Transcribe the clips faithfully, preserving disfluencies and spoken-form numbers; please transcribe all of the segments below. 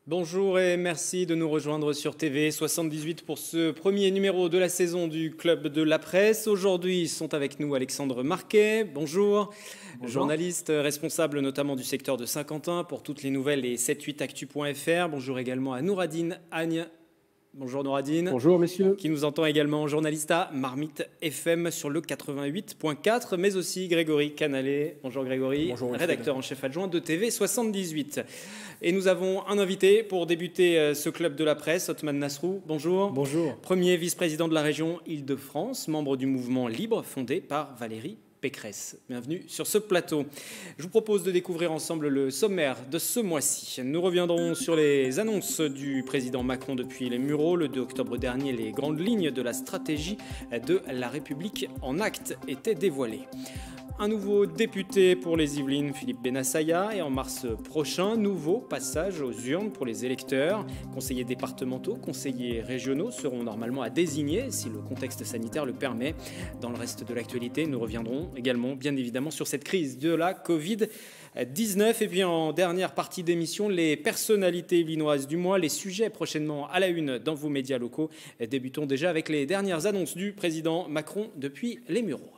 Bonjour et merci de nous rejoindre sur T V soixante-dix-huit pour ce premier numéro de la saison du Club de la Presse. Aujourd'hui sont avec nous Alexandre Marquet, bonjour, bonjour. Journaliste responsable notamment du secteur de Saint-Quentin pour toutes les nouvelles et sept huit actu point F R. Bonjour également à Nouradine Agne. Bonjour Nouradine. Bonjour messieurs. Qui nous entend également, journaliste à Marmite F M sur le quatre-vingt-huit point quatre, mais aussi Grégory Canalet. Bonjour Grégory, Bonjour, rédacteur en chef adjoint de T V soixante-dix-huit. Et nous avons un invité pour débuter ce club de la presse, Othman Nasrou. Bonjour. Bonjour. Premier vice-président de la région Île-de-France, membre du mouvement Libre fondé par Valérie Pécresse. Bienvenue sur ce plateau. Je vous propose de découvrir ensemble le sommaire de ce mois-ci. Nous reviendrons sur les annonces du président Macron depuis les Mureaux. Le deux octobre dernier, les grandes lignes de la stratégie de la République en actes étaient dévoilées. Un nouveau député pour les Yvelines, Philippe Bennassaya, et en mars prochain, nouveau passage aux urnes pour les électeurs. Conseillers départementaux, conseillers régionaux seront normalement à désigner si le contexte sanitaire le permet. Dans le reste de l'actualité, nous reviendrons également bien évidemment sur cette crise de la Covid dix-neuf. Et puis en dernière partie d'émission, les personnalités yvelinoises du mois, les sujets prochainement à la une dans vos médias locaux. Débutons déjà avec les dernières annonces du président Macron depuis les Mureaux.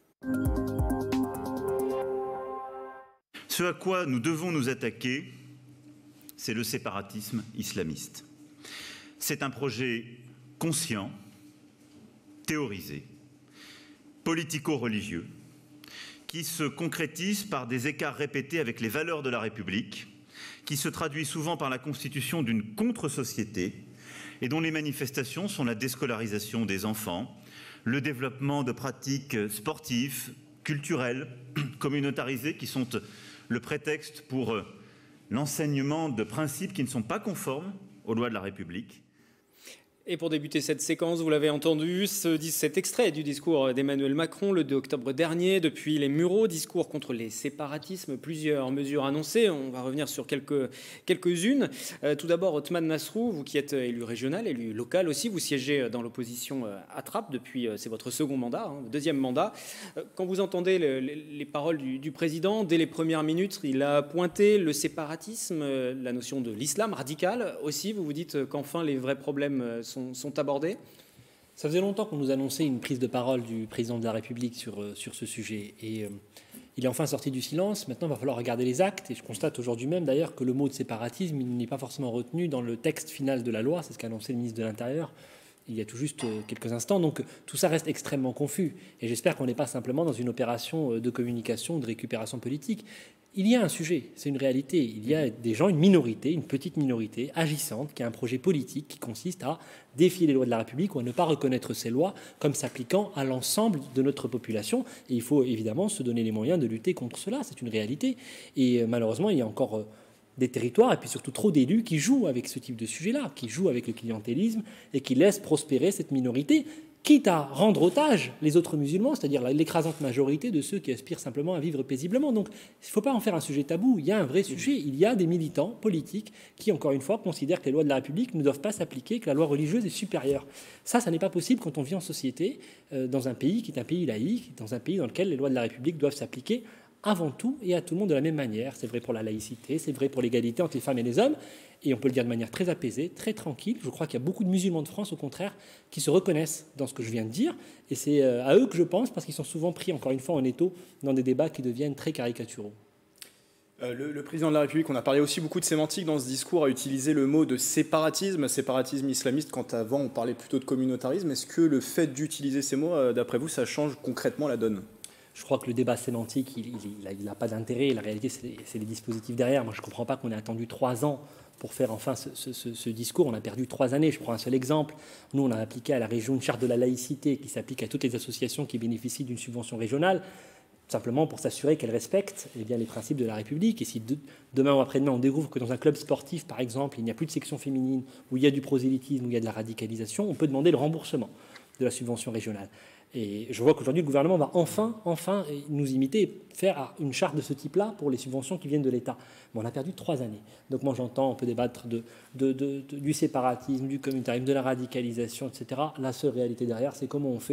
Ce à quoi nous devons nous attaquer, c'est le séparatisme islamiste. C'est un projet conscient, théorisé, politico-religieux, qui se concrétise par des écarts répétés avec les valeurs de la République, qui se traduit souvent par la constitution d'une contre-société et dont les manifestations sont la déscolarisation des enfants, le développement de pratiques sportives, culturelles, communautarisées, qui sont le prétexte pour l'enseignement de principes qui ne sont pas conformes aux lois de la République. Et pour débuter cette séquence, vous l'avez entendu, ce, cet extrait du discours d'Emmanuel Macron le deux octobre dernier, depuis les Mureaux, discours contre les séparatismes, plusieurs mesures annoncées. On va revenir sur quelques, quelques-unes. Euh, tout d'abord, Othman Nasrou, vous qui êtes élu régional, élu local aussi, vous siégez dans l'opposition à Trappes depuis, c'est votre second mandat, hein, deuxième mandat. Euh, quand vous entendez le, les, les paroles du, du président, dès les premières minutes, il a pointé le séparatisme, euh, la notion de l'islam radical aussi. Vous vous dites qu'enfin les vrais problèmes sont Sont, sont abordés. Ça faisait longtemps qu'on nous annonçait une prise de parole du président de la République sur, sur ce sujet. Et euh, il est enfin sorti du silence. Maintenant, il va falloir regarder les actes. Et je constate aujourd'hui même, d'ailleurs, que le mot de séparatisme n'est pas forcément retenu dans le texte final de la loi. C'est ce qu'a annoncé le ministre de l'Intérieur il y a tout juste quelques instants. Donc tout ça reste extrêmement confus. Et j'espère qu'on n'est pas simplement dans une opération de communication, de récupération politique. Il y a un sujet, c'est une réalité. Il y a des gens, une minorité, une petite minorité agissante, qui a un projet politique qui consiste à défier les lois de la République ou à ne pas reconnaître ces lois comme s'appliquant à l'ensemble de notre population. Et il faut évidemment se donner les moyens de lutter contre cela, c'est une réalité. Et malheureusement, il y a encore des territoires et puis surtout trop d'élus qui jouent avec ce type de sujet-là, qui jouent avec le clientélisme et qui laissent prospérer cette minorité, quitte à rendre otage les autres musulmans, c'est-à-dire l'écrasante majorité de ceux qui aspirent simplement à vivre paisiblement. Donc il ne faut pas en faire un sujet tabou, il y a un vrai sujet, il y a des militants politiques qui, encore une fois, considèrent que les lois de la République ne doivent pas s'appliquer, que la loi religieuse est supérieure. Ça, ça n'est pas possible quand on vit en société, euh, dans un pays qui est un pays laïque, dans un pays dans lequel les lois de la République doivent s'appliquer avant tout et à tout le monde de la même manière. C'est vrai pour la laïcité, c'est vrai pour l'égalité entre les femmes et les hommes, et on peut le dire de manière très apaisée, très tranquille. Je crois qu'il y a beaucoup de musulmans de France, au contraire, qui se reconnaissent dans ce que je viens de dire, et c'est à eux que je pense, parce qu'ils sont souvent pris, encore une fois, en étau dans des débats qui deviennent très caricaturaux. Euh, le, le président de la République, on a parlé aussi beaucoup de sémantique dans ce discours, a utilisé le mot de séparatisme, séparatisme islamiste, quand avant on parlait plutôt de communautarisme. Est-ce que le fait d'utiliser ces mots, euh, d'après vous, ça change concrètement la donne ? Je crois que le débat sémantique, il n'a pas d'intérêt. La réalité, c'est les dispositifs derrière. Moi, je ne comprends pas qu'on ait attendu trois ans pour faire enfin ce, ce, ce discours. On a perdu trois années. Je prends un seul exemple. Nous, on a appliqué à la région une charte de la laïcité qui s'applique à toutes les associations qui bénéficient d'une subvention régionale, simplement pour s'assurer qu'elles respectent eh bien, les principes de la République. Et si de, demain ou après-demain, on découvre que dans un club sportif, par exemple, il n'y a plus de section féminine, où il y a du prosélytisme, où il y a de la radicalisation, on peut demander le remboursement de la subvention régionale. Et je vois qu'aujourd'hui, le gouvernement va enfin, enfin nous imiter, faire une charte de ce type-là pour les subventions qui viennent de l'État. Mais on a perdu trois années. Donc moi, j'entends, on peut débattre de, de, de, de, du séparatisme, du communautarisme, de la radicalisation, et cetera. La seule réalité derrière, c'est comment on fait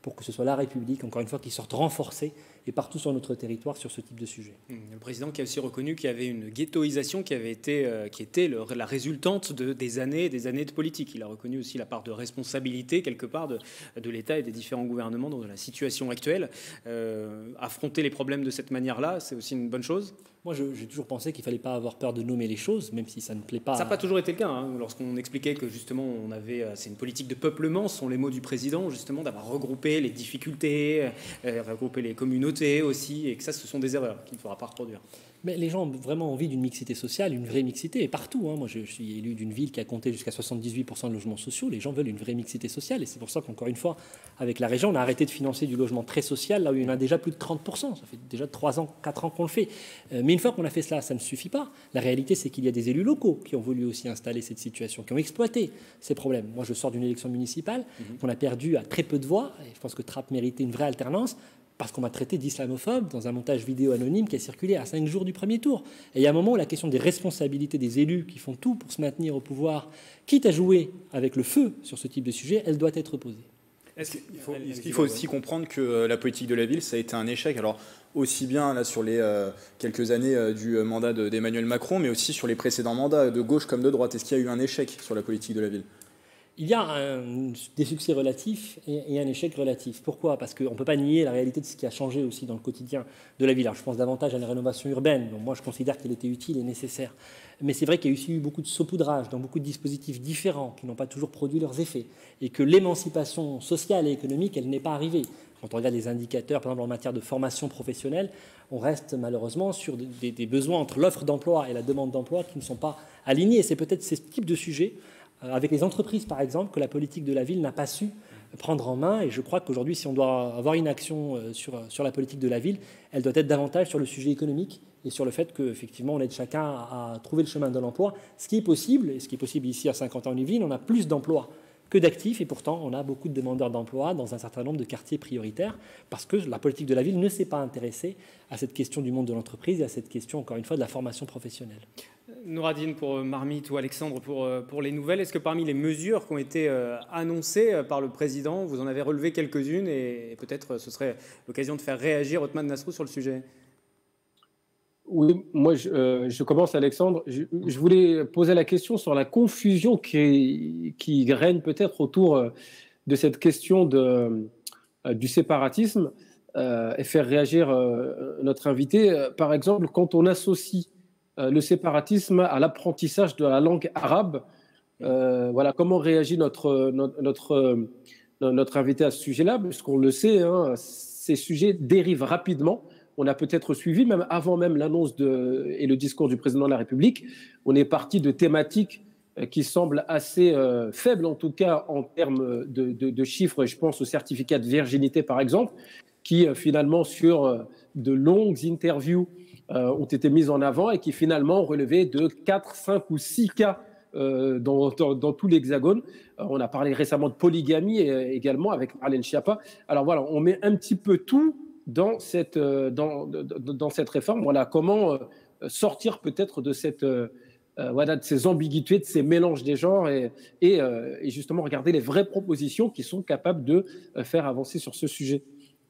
pour que ce soit la République, encore une fois, qui sorte renforcée et partout sur notre territoire sur ce type de sujet. Le président qui a aussi reconnu qu'il y avait une ghettoisation qui, avait été, euh, qui était le, la résultante de, des années des années de politique. Il a reconnu aussi la part de responsabilité, quelque part, de, de l'État et des différents gouvernements dans la situation actuelle. Euh, affronter les problèmes de cette manière-là, c'est aussi une bonne chose. Moi, je, j'ai toujours pensé qu'il ne fallait pas avoir peur de nommer les choses, même si ça ne plaît pas. Ça n'a pas toujours été le cas. Hein, lorsqu'on expliquait que justement, on avait, c'est une politique de peuplement, ce sont les mots du président, justement, d'avoir regroupé les difficultés, euh, regroupé les communautés aussi, et que ça, ce sont des erreurs qu'il ne faudra pas reproduire. Mais les gens ont vraiment envie d'une mixité sociale, une vraie mixité, et partout. Hein. Moi, je, je suis élu d'une ville qui a compté jusqu'à soixante-dix-huit pour cent de logements sociaux. Les gens veulent une vraie mixité sociale, et c'est pour ça qu'encore une fois, avec la région, on a arrêté de financer du logement très social, là où il y en a déjà plus de trente pour cent. Ça fait déjà trois ans, quatre ans qu'on le fait. Euh, mais une fois qu'on a fait cela, ça ne suffit pas. La réalité, c'est qu'il y a des élus locaux qui ont voulu aussi installer cette situation, qui ont exploité ces problèmes. Moi, je sors d'une élection municipale mmh. qu'on a perdue à très peu de voix, et je pense que Trappes méritait une vraie alternance, parce qu'on m'a traité d'islamophobe dans un montage vidéo anonyme qui a circulé à cinq jours du premier tour. Et il y a un moment où la question des responsabilités des élus qui font tout pour se maintenir au pouvoir, quitte à jouer avec le feu sur ce type de sujet, elle doit être posée. Est-ce qu'il faut, il faut aussi comprendre que la politique de la ville, ça a été un échec. Alors, aussi bien là, sur les euh, quelques années euh, du mandat de, d'Emmanuel Macron, mais aussi sur les précédents mandats, de gauche comme de droite. Est-ce qu'il y a eu un échec sur la politique de la ville ? Il y a un, des succès relatifs et, et un échec relatif. Pourquoi ? Parce qu'on ne peut pas nier la réalité de ce qui a changé aussi dans le quotidien de la ville. Alors, je pense davantage à la rénovation urbaine, dont moi je considère qu'elle était utile et nécessaire. Mais c'est vrai qu'il y a aussi eu beaucoup de saupoudrage dans beaucoup de dispositifs différents qui n'ont pas toujours produit leurs effets. Et que l'émancipation sociale et économique, elle n'est pas arrivée. Quand on regarde les indicateurs, par exemple en matière de formation professionnelle, on reste malheureusement sur des, des besoins entre l'offre d'emploi et la demande d'emploi qui ne sont pas alignés. Et c'est peut-être ce type de sujet avec les entreprises, par exemple, que la politique de la ville n'a pas su prendre en main. Et je crois qu'aujourd'hui, si on doit avoir une action sur, sur la politique de la ville, elle doit être davantage sur le sujet économique et sur le fait qu'effectivement, on aide chacun à trouver le chemin de l'emploi. Ce qui est possible, et ce qui est possible ici à Saint-Quentin-en-Yvelines, on a plus d'emplois que d'actifs, et pourtant on a beaucoup de demandeurs d'emploi dans un certain nombre de quartiers prioritaires, parce que la politique de la ville ne s'est pas intéressée à cette question du monde de l'entreprise et à cette question, encore une fois, de la formation professionnelle. Nouradine pour Marmite ou Alexandre pour, pour les nouvelles, est-ce que parmi les mesures qui ont été annoncées par le président, vous en avez relevé quelques-unes, et peut-être ce serait l'occasion de faire réagir Othmane Nasrou sur le sujet ? Oui, moi je, euh, je commence, Alexandre. Je, je voulais poser la question sur la confusion qui, qui règne peut-être autour de cette question de, euh, du séparatisme euh, et faire réagir euh, notre invité. Par exemple, quand on associe euh, le séparatisme à l'apprentissage de la langue arabe, euh, voilà, comment réagit notre, notre, notre, notre invité à ce sujet-là ? Puisqu'on le sait, hein, ces sujets dérivent rapidement. On a peut-être suivi, même avant même l'annonce de, et le discours du président de la République, on est parti de thématiques qui semblent assez euh, faibles, en tout cas en termes de, de, de chiffres. Je pense au certificat de virginité, par exemple, qui euh, finalement, sur euh, de longues interviews, euh, ont été mises en avant et qui finalement relevaient de quatre, cinq ou six cas euh, dans, dans, dans tout l'Hexagone. Euh, on a parlé récemment de polygamie euh, également avec Marlène Schiappa. Alors voilà, on met un petit peu tout dans cette, dans, dans cette réforme. Voilà, comment sortir peut-être de, cette, voilà, de ces ambiguïtés, de ces mélanges des genres et, et, et justement regarder les vraies propositions qui sont capables de faire avancer sur ce sujet.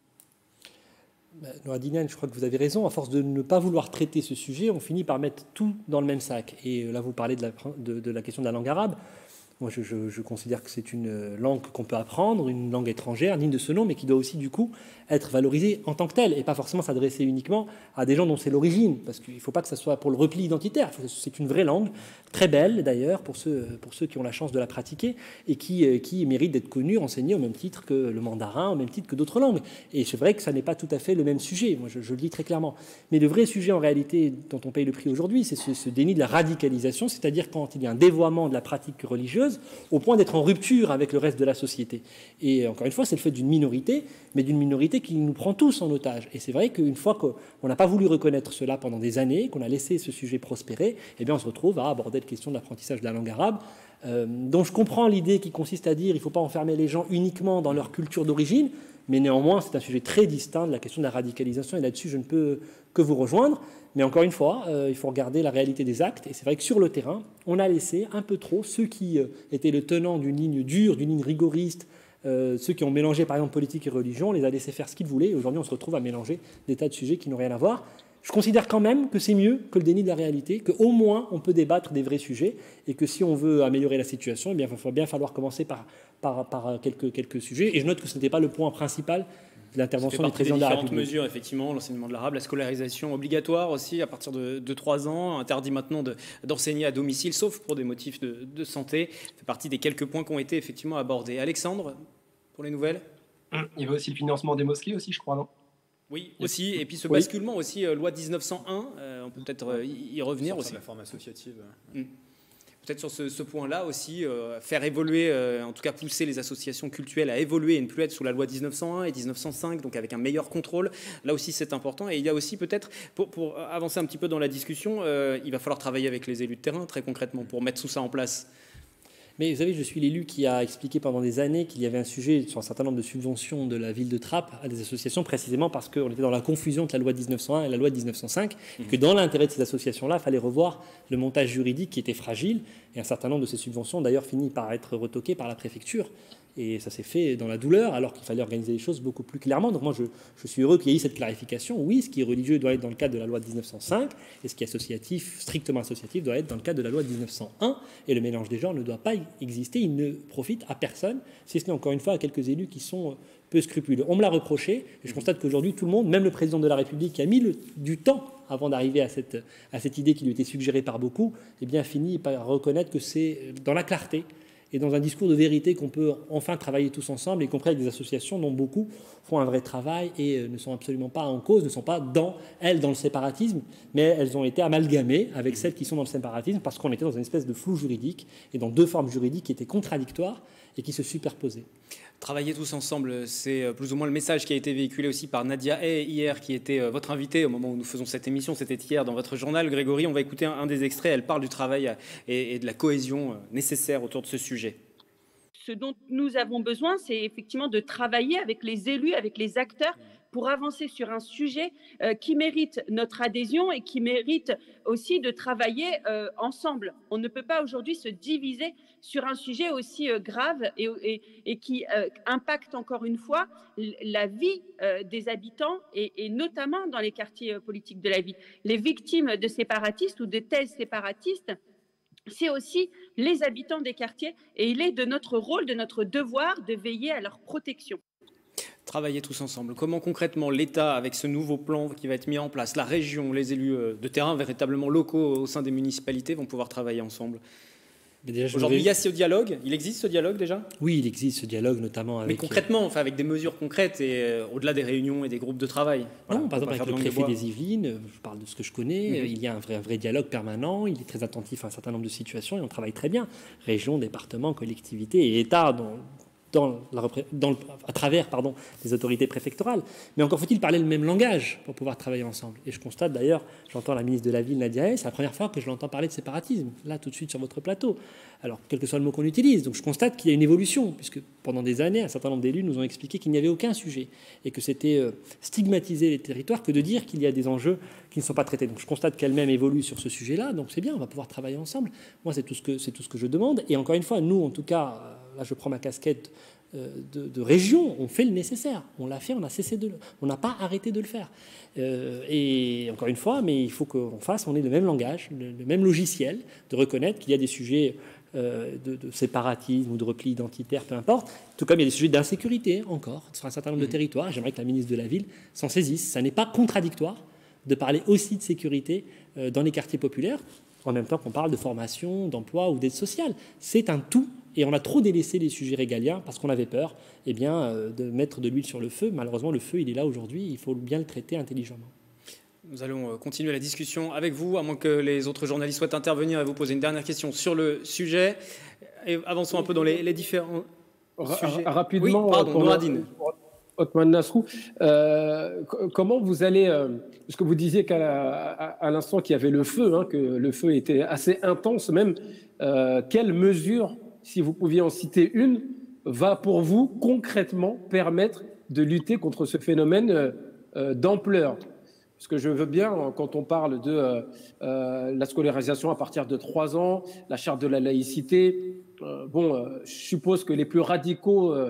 Nouradine, je crois que vous avez raison. À force de ne pas vouloir traiter ce sujet, on finit par mettre tout dans le même sac. Et là, vous parlez de la, de, de la question de la langue arabe. Moi, je, je, je considère que c'est une langue qu'on peut apprendre, une langue étrangère, digne de ce nom, mais qui doit aussi, du coup, être valorisée en tant que telle et pas forcément s'adresser uniquement à des gens dont c'est l'origine, parce qu'il ne faut pas que ça soit pour le repli identitaire. C'est une vraie langue, très belle d'ailleurs, pour ceux, pour ceux qui ont la chance de la pratiquer et qui, qui mérite d'être connue, enseignée au même titre que le mandarin, au même titre que d'autres langues. Et c'est vrai que ça n'est pas tout à fait le même sujet, moi je, je le dis très clairement. Mais le vrai sujet en réalité dont on paye le prix aujourd'hui, c'est ce, ce déni de la radicalisation, c'est-à-dire quand il y a un dévoiement de la pratique religieuse au point d'être en rupture avec le reste de la société. Et encore une fois, c'est le fait d'une minorité, mais d'une minorité qui nous prend tous en otage. Et c'est vrai qu'une fois qu'on n'a pas voulu reconnaître cela pendant des années, qu'on a laissé ce sujet prospérer, eh bien on se retrouve à aborder la question de l'apprentissage de la langue arabe, euh, dont je comprends l'idée qui consiste à dire qu'il ne faut pas enfermer les gens uniquement dans leur culture d'origine, mais néanmoins c'est un sujet très distinct de la question de la radicalisation, et là-dessus je ne peux que vous rejoindre. Mais encore une fois, euh, il faut regarder la réalité des actes. Et c'est vrai que sur le terrain, on a laissé un peu trop ceux qui euh, étaient le tenant d'une ligne dure, d'une ligne rigoriste, Euh, ceux qui ont mélangé par exemple politique et religion, on les a laissés faire ce qu'ils voulaient. Et aujourd'hui, on se retrouve à mélanger des tas de sujets qui n'ont rien à voir. Je considère quand même que c'est mieux que le déni de la réalité, qu'au moins on peut débattre des vrais sujets et que si on veut améliorer la situation, eh bien, il va bien falloir commencer par, par, par quelques, quelques sujets. Et je note que ce n'était pas le point principal de l'intervention du président de la République. Différentes mesures, effectivement, l'enseignement de l'arabe, la scolarisation obligatoire aussi à partir de, de trois ans, interdit maintenant de, d'enseigner à domicile, sauf pour des motifs de, de santé. Ça fait partie des quelques points qui ont été effectivement abordés. Alexandre, pour les nouvelles ? Il y avait aussi le financement des mosquées aussi, je crois, non ? Oui, aussi. Et puis ce oui. basculement aussi, euh, loi dix-neuf cent un, euh, on peut peut-être euh, y revenir aussi. La forme associative. Mmh. Peut-être sur ce, ce point-là aussi, euh, faire évoluer, euh, en tout cas pousser les associations cultuelles à évoluer et ne plus être sous la loi dix-neuf cent un et dix-neuf cent cinq, donc avec un meilleur contrôle. Là aussi, c'est important. Et il y a aussi peut-être, pour, pour avancer un petit peu dans la discussion, euh, il va falloir travailler avec les élus de terrain, très concrètement, pour mettre tout ça en place. Mais vous savez, je suis l'élu qui a expliqué pendant des années qu'il y avait un sujet sur un certain nombre de subventions de la ville de Trappes à des associations, précisément parce qu'on était dans la confusion entre la loi dix-neuf cent un et la loi dix-neuf cent cinq, mmh. que dans l'intérêt de ces associations-là, il fallait revoir le montage juridique qui était fragile, et un certain nombre de ces subventions, d'ailleurs, finit par être retoquées par la préfecture. Et ça s'est fait dans la douleur, alors qu'il fallait organiser les choses beaucoup plus clairement. Donc moi, je, je suis heureux qu'il y ait eu cette clarification. Oui, ce qui est religieux doit être dans le cadre de la loi dix-neuf cent cinq, et ce qui est associatif, strictement associatif, doit être dans le cadre de la loi dix-neuf cent un. Et le mélange des genres ne doit pas exister. Il ne profite à personne, si ce n'est encore une fois à quelques élus qui sont peu scrupuleux. On me l'a reproché, et je constate qu'aujourd'hui, tout le monde, même le président de la République, qui a mis le, du temps avant d'arriver à cette, à cette idée qui lui était suggérée par beaucoup, eh bien, finit par reconnaître que c'est dans la clarté et dans un discours de vérité qu'on peut enfin travailler tous ensemble, y compris avec des associations dont beaucoup font un vrai travail et ne sont absolument pas en cause, ne sont pas dans, elles, dans le séparatisme, mais elles ont été amalgamées avec celles qui sont dans le séparatisme parce qu'on était dans une espèce de flou juridique et dans deux formes juridiques qui étaient contradictoires et qui se superposaient. Travailler tous ensemble, c'est plus ou moins le message qui a été véhiculé aussi par Nadia Hay hier, qui était votre invitée au moment où nous faisons cette émission. C'était hier dans votre journal. Grégory, on va écouter un des extraits. Elle parle du travail et de la cohésion nécessaire autour de ce sujet. Ce dont nous avons besoin, c'est effectivement de travailler avec les élus, avec les acteurs, pour avancer sur un sujet euh, qui mérite notre adhésion et qui mérite aussi de travailler euh, ensemble. On ne peut pas aujourd'hui se diviser sur un sujet aussi euh, grave et, et, et qui euh, impacte encore une fois la vie euh, des habitants et, et notamment dans les quartiers euh, politiques de la ville. Les victimes de séparatistes ou de thèses séparatistes, c'est aussi les habitants des quartiers et il est de notre rôle, de notre devoir de veiller à leur protection. Travailler tous ensemble. Comment concrètement l'État, avec ce nouveau plan qui va être mis en place, la région, les élus de terrain véritablement locaux au sein des municipalités vont pouvoir travailler ensemble ? Aujourd'hui, il y a ce dialogue. Il existe ce dialogue déjà ? Oui, il existe ce dialogue, notamment avec... Mais concrètement, enfin, avec des mesures concrètes et euh, au-delà des réunions et des groupes de travail. Voilà, non, par exemple, avec le préfet des Yvelines, je parle de ce que je connais, mmh. il y a un vrai, un vrai dialogue permanent, il est très attentif à un certain nombre de situations et on travaille très bien. Région, département, collectivité et État, dans, dans la, dans, à travers pardon, les autorités préfectorales. Mais encore faut-il parler le même langage pour pouvoir travailler ensemble. Et je constate d'ailleurs, j'entends la ministre de la Ville, Nadia Hay, c'est la première fois que je l'entends parler de séparatisme, là tout de suite sur votre plateau. Alors, quel que soit le mot qu'on utilise. Donc je constate qu'il y a une évolution, puisque pendant des années, un certain nombre d'élus nous ont expliqué qu'il n'y avait aucun sujet et que c'était euh, stigmatiser les territoires que de dire qu'il y a des enjeux qui ne sont pas traités. Donc je constate qu'elle-même évolue sur ce sujet-là, donc c'est bien, on va pouvoir travailler ensemble. Moi, c'est tout ce que, c'est tout ce que je demande. Et encore une fois, nous, en tout cas, là je prends ma casquette De, de région, on fait le nécessaire. On l'a fait, on a cessé de le, on n'a pas arrêté de le faire. Euh, et encore une fois, mais il faut qu'on fasse, on ait le même langage, le, le même logiciel, de reconnaître qu'il y a des sujets euh, de, de séparatisme ou de repli identitaire, peu importe, tout comme il y a des sujets d'insécurité encore sur un certain nombre de territoires. Et j'aimerais que la ministre de la Ville s'en saisisse. Ça n'est pas contradictoire de parler aussi de sécurité euh, dans les quartiers populaires, en même temps qu'on parle de formation, d'emploi ou d'aide sociale. C'est un tout. Et on a trop délaissé les sujets régaliens parce qu'on avait peur eh bien, euh, de mettre de l'huile sur le feu. Malheureusement, le feu, il est là aujourd'hui. Il faut bien le traiter intelligemment. Nous allons continuer la discussion avec vous, à moins que les autres journalistes souhaitent intervenir et vous poser une dernière question sur le sujet. Et avançons un peu dans les, les différents Ra sujets. Rapidement, oui, pardon, Nouradine. Othman Nasrou, euh, comment vous allez... Euh, parce que vous disiez qu'à l'instant qu'il y avait le feu, hein, que le feu était assez intense même. Euh, quelles mesures, si vous pouviez en citer une, va pour vous concrètement permettre de lutter contre ce phénomène euh, d'ampleur? Parce que je veux bien, quand on parle de euh, euh, la scolarisation à partir de trois ans, la charte de la laïcité, euh, bon, euh, je suppose que les plus radicaux euh,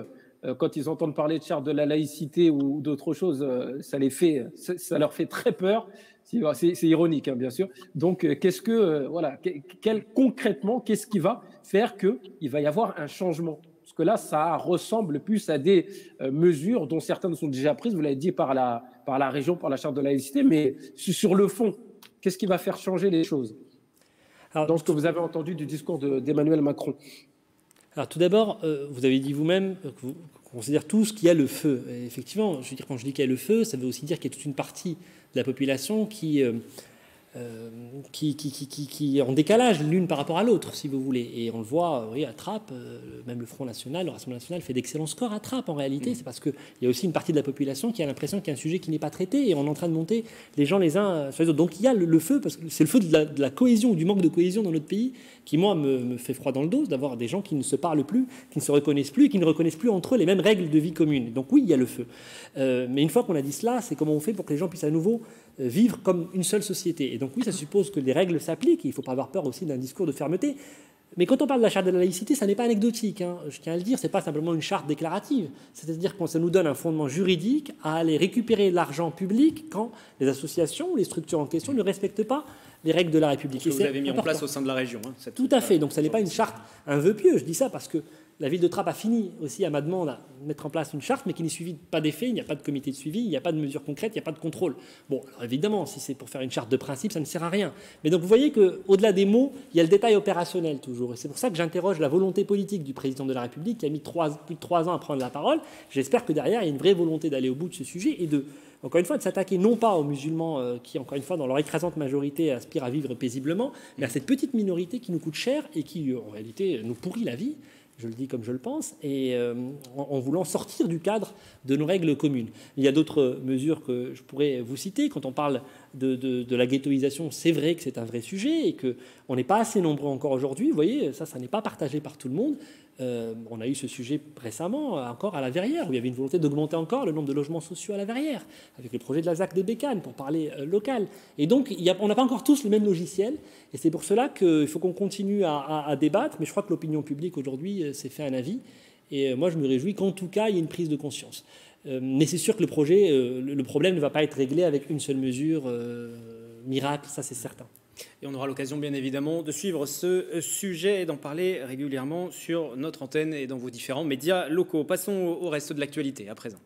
euh, quand ils entendent parler de charte de la laïcité ou d'autres choses, euh, ça les fait, ça, ça leur fait très peur. C'est, c'est ironique, hein, bien sûr. Donc, euh, qu'est-ce que, euh, voilà, quel, concrètement, qu'est-ce qui va faire qu'il va y avoir un changement? Parce que là, ça ressemble plus à des euh, mesures dont certaines sont déjà prises, vous l'avez dit, par la, par la région, par la charte de la laïcité, mais sur le fond, qu'est-ce qui va faire changer les choses? Alors, dans ce que vous avez entendu du discours de, d'Emmanuel Macron. Alors tout d'abord, euh, vous avez dit vous-même que vous considérez tous qu'il y a le feu. Et effectivement, je veux dire, quand je dis qu'il y a le feu, ça veut aussi dire qu'il y a toute une partie de la population qui, euh, euh, qui, qui, qui, qui, qui est en décalage l'une par rapport à l'autre, si vous voulez. Et on le voit, oui, à Trappes, euh, même le Front National, le Rassemblement National fait d'excellents scores à Trappes en réalité. Mmh. C'est parce qu'il y a aussi une partie de la population qui a l'impression qu'il y a un sujet qui n'est pas traité et on est en train de monter les gens les uns sur les autres. Donc il y a le, le feu, parce que c'est le feu de la, de la cohésion ou du manque de cohésion dans notre pays qui, moi, me, me fait froid dans le dos d'avoir des gens qui ne se parlent plus, qui ne se reconnaissent plus et qui ne reconnaissent plus entre eux les mêmes règles de vie commune. Donc oui, il y a le feu. Euh, mais une fois qu'on a dit cela, c'est comment on fait pour que les gens puissent à nouveau euh, vivre comme une seule société. Et donc oui, ça suppose que les règles s'appliquent. Il ne faut pas avoir peur aussi d'un discours de fermeté. Mais quand on parle de la charte de la laïcité, ça n'est pas anecdotique, hein. Je tiens à le dire, ce n'est pas simplement une charte déclarative. C'est-à-dire que ça nous donne un fondement juridique à aller récupérer l'argent public quand les associations ou les structures en question ne respectent pas les règles de la République. Ce que vous avez mis important. en place au sein de la région. Hein, cette Tout à fait. Donc, ce n'est pas une charte, un vœu pieux. Je dis ça parce que la ville de Trappes a fini aussi, à ma demande, à mettre en place une charte, mais qui n'est suivie pas d'effet. Il n'y a pas de comité de suivi, il n'y a pas de mesures concrètes, il n'y a pas de contrôle. Bon, alors évidemment, si c'est pour faire une charte de principe, ça ne sert à rien. Mais donc, vous voyez qu'au-delà des mots, il y a le détail opérationnel toujours. Et c'est pour ça que j'interroge la volonté politique du président de la République, qui a mis trois, plus de trois ans à prendre la parole. J'espère que derrière, il y a une vraie volonté d'aller au bout de ce sujet et de... Encore une fois, de s'attaquer non pas aux musulmans euh, qui, encore une fois, dans leur écrasante majorité, aspirent à vivre paisiblement, mais à cette petite minorité qui nous coûte cher et qui, en réalité, nous pourrit la vie, je le dis comme je le pense, et euh, en, en voulant sortir du cadre de nos règles communes. Il y a d'autres mesures que je pourrais vous citer. Quand on parle de, de, de la ghettoisation, c'est vrai que c'est un vrai sujet et qu'on n'est pas assez nombreux encore aujourd'hui. Vous voyez, ça, ça n'est pas partagé par tout le monde. Euh, on a eu ce sujet récemment, encore à la Verrière, où il y avait une volonté d'augmenter encore le nombre de logements sociaux à la Verrière, avec le projet de la Z A C des Bécanes, pour parler euh, local. Et donc, il y a, on n'a pas encore tous le même logiciel, et c'est pour cela qu'il faut qu'on continue à, à, à débattre, mais je crois que l'opinion publique aujourd'hui euh, s'est fait un avis, et euh, moi je me réjouis qu'en tout cas, il y ait une prise de conscience. Euh, mais c'est sûr que le projet, euh, le, le problème ne va pas être réglé avec une seule mesure euh, miracle, ça c'est certain. Et on aura l'occasion, bien évidemment, de suivre ce sujet et d'en parler régulièrement sur notre antenne et dans vos différents médias locaux. Passons au reste de l'actualité, à présent.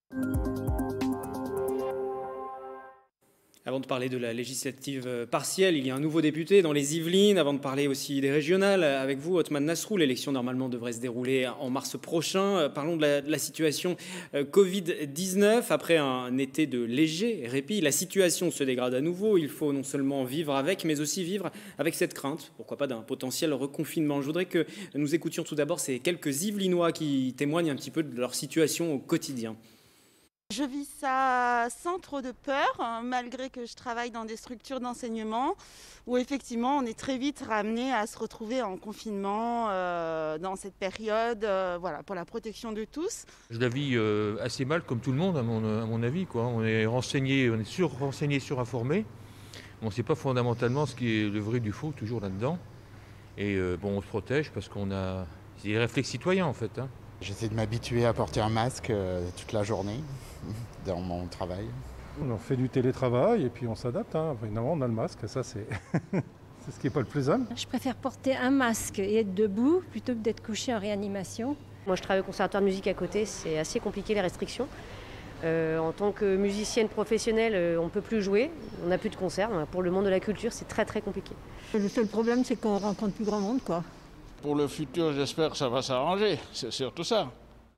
Avant de parler de la législative partielle, il y a un nouveau député dans les Yvelines. Avant de parler aussi des régionales, avec vous, Othman Nasrou, l'élection normalement devrait se dérouler en mars prochain. Parlons de la, de la situation covid dix-neuf. Après un été de léger répit, la situation se dégrade à nouveau. Il faut non seulement vivre avec, mais aussi vivre avec cette crainte, pourquoi pas d'un potentiel reconfinement. Je voudrais que nous écoutions tout d'abord ces quelques Yvelinois qui témoignent un petit peu de leur situation au quotidien. Je vis ça sans trop de peur, hein, malgré que je travaille dans des structures d'enseignement où effectivement on est très vite ramené à se retrouver en confinement euh, dans cette période, euh, voilà, pour la protection de tous. Je la vis euh, assez mal comme tout le monde à mon, à mon avis, quoi. On est renseigné, on est sur-renseigné, sur-informé. On ne sait pas fondamentalement ce qui est le vrai du faux toujours là-dedans. Et euh, bon, on se protège parce qu'on a des réflexes citoyens en fait, hein. J'essaie de m'habituer à porter un masque euh, toute la journée dans mon travail. On fait du télétravail et puis on s'adapte. Hein. Évidemment, on a le masque, ça c'est c'est ce qui n'est pas le plus simple. Je préfère porter un masque et être debout plutôt que d'être couché en réanimation. Moi, je travaille au conservatoire de musique à côté, c'est assez compliqué les restrictions. Euh, en tant que musicienne professionnelle, euh, on ne peut plus jouer, on n'a plus de concerts. Pour le monde de la culture, c'est très très compliqué. Le seul problème, c'est qu'on rencontre plus grand monde, quoi. Pour le futur, j'espère que ça va s'arranger, c'est surtout ça.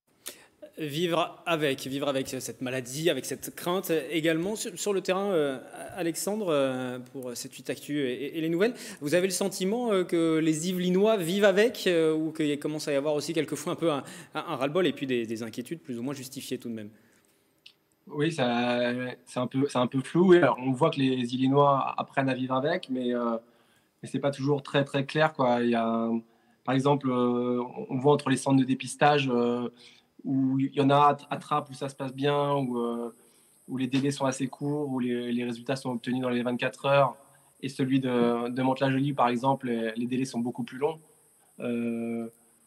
Vivre avec, vivre avec cette maladie, avec cette crainte également. Sur le terrain, euh, Alexandre, euh, pour cette huit actu et, et les nouvelles, vous avez le sentiment euh, que les Yvelinois vivent avec euh, ou qu'il commence à y avoir aussi quelquefois un peu un, un ras-le-bol et puis des, des inquiétudes plus ou moins justifiées tout de même? Oui, c'est un peu, c'est un peu flou. Alors, on voit que les Yvelinois apprennent à vivre avec, mais, euh, mais ce n'est pas toujours très, très clair, quoi. Il y a... Par exemple, euh, on voit entre les centres de dépistage euh, où il y en a à Trappes où ça se passe bien, où, euh, où les délais sont assez courts, où les, les résultats sont obtenus dans les vingt-quatre heures, et celui de, de Mantes-la-Jolie, par exemple, les, les délais sont beaucoup plus longs. Euh,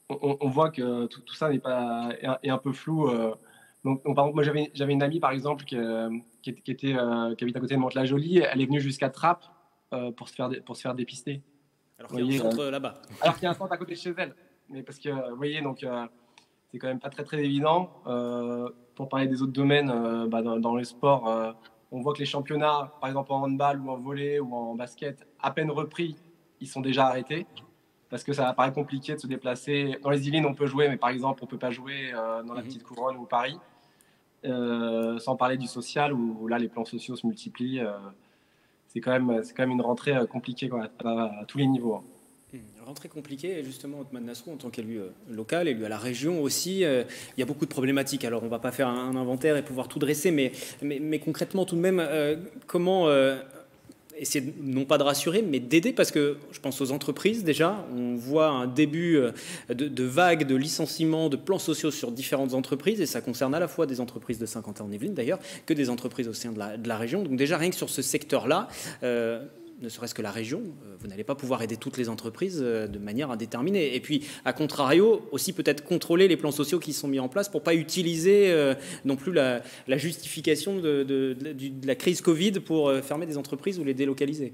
on, on voit que tout, tout ça n'est pas, est, un, est un peu flou. Euh, donc, donc, par exemple, moi, j'avais, j'avais une amie, par exemple, qui, qui, qui, était, euh, qui habite à côté de Mantes-la-Jolie. Elle est venue jusqu'à Trappes euh, pour, se faire, pour se faire dépister. Alors qu'il y a un centre euh, là-bas. Alors qu'il y a un centre à côté de chez elle. Mais parce que, vous voyez, donc, euh, c'est quand même pas très, très évident. Euh, pour parler des autres domaines, euh, bah, dans, dans le sport, euh, on voit que les championnats, par exemple en handball ou en volley ou en basket, à peine repris, ils sont déjà arrêtés. Parce que ça paraît compliqué de se déplacer. Dans les Yvelines, on peut jouer, mais par exemple, on ne peut pas jouer euh, dans la mmh. Petite Couronne ou Paris. Euh, sans parler du social, où, où là, les plans sociaux se multiplient. Euh, c'est, quand même, c'est quand même une rentrée euh, compliquée quoi, à, à, à tous les niveaux. Hein. Mmh. Rentrée compliquée, et justement, Othmane Nasrou, en tant qu'élu euh, local, élu à la région aussi, euh, il y a beaucoup de problématiques. Alors, on ne va pas faire un, un inventaire et pouvoir tout dresser, mais, mais, mais concrètement, tout de même, euh, comment... Euh, essayer non pas de rassurer, mais d'aider, parce que je pense aux entreprises déjà, on voit un début de, de vagues de licenciements, de plans sociaux sur différentes entreprises, et ça concerne à la fois des entreprises de Saint-Quentin-en-Yvelines d'ailleurs, que des entreprises au sein de la, de la région. Donc déjà rien que sur ce secteur-là, euh, ne serait-ce que la région, vous n'allez pas pouvoir aider toutes les entreprises de manière indéterminée. Et puis, à contrario, aussi peut-être contrôler les plans sociaux qui sont mis en place pour ne pas utiliser euh, non plus la, la justification de, de, de, de la crise Covid pour fermer des entreprises ou les délocaliser.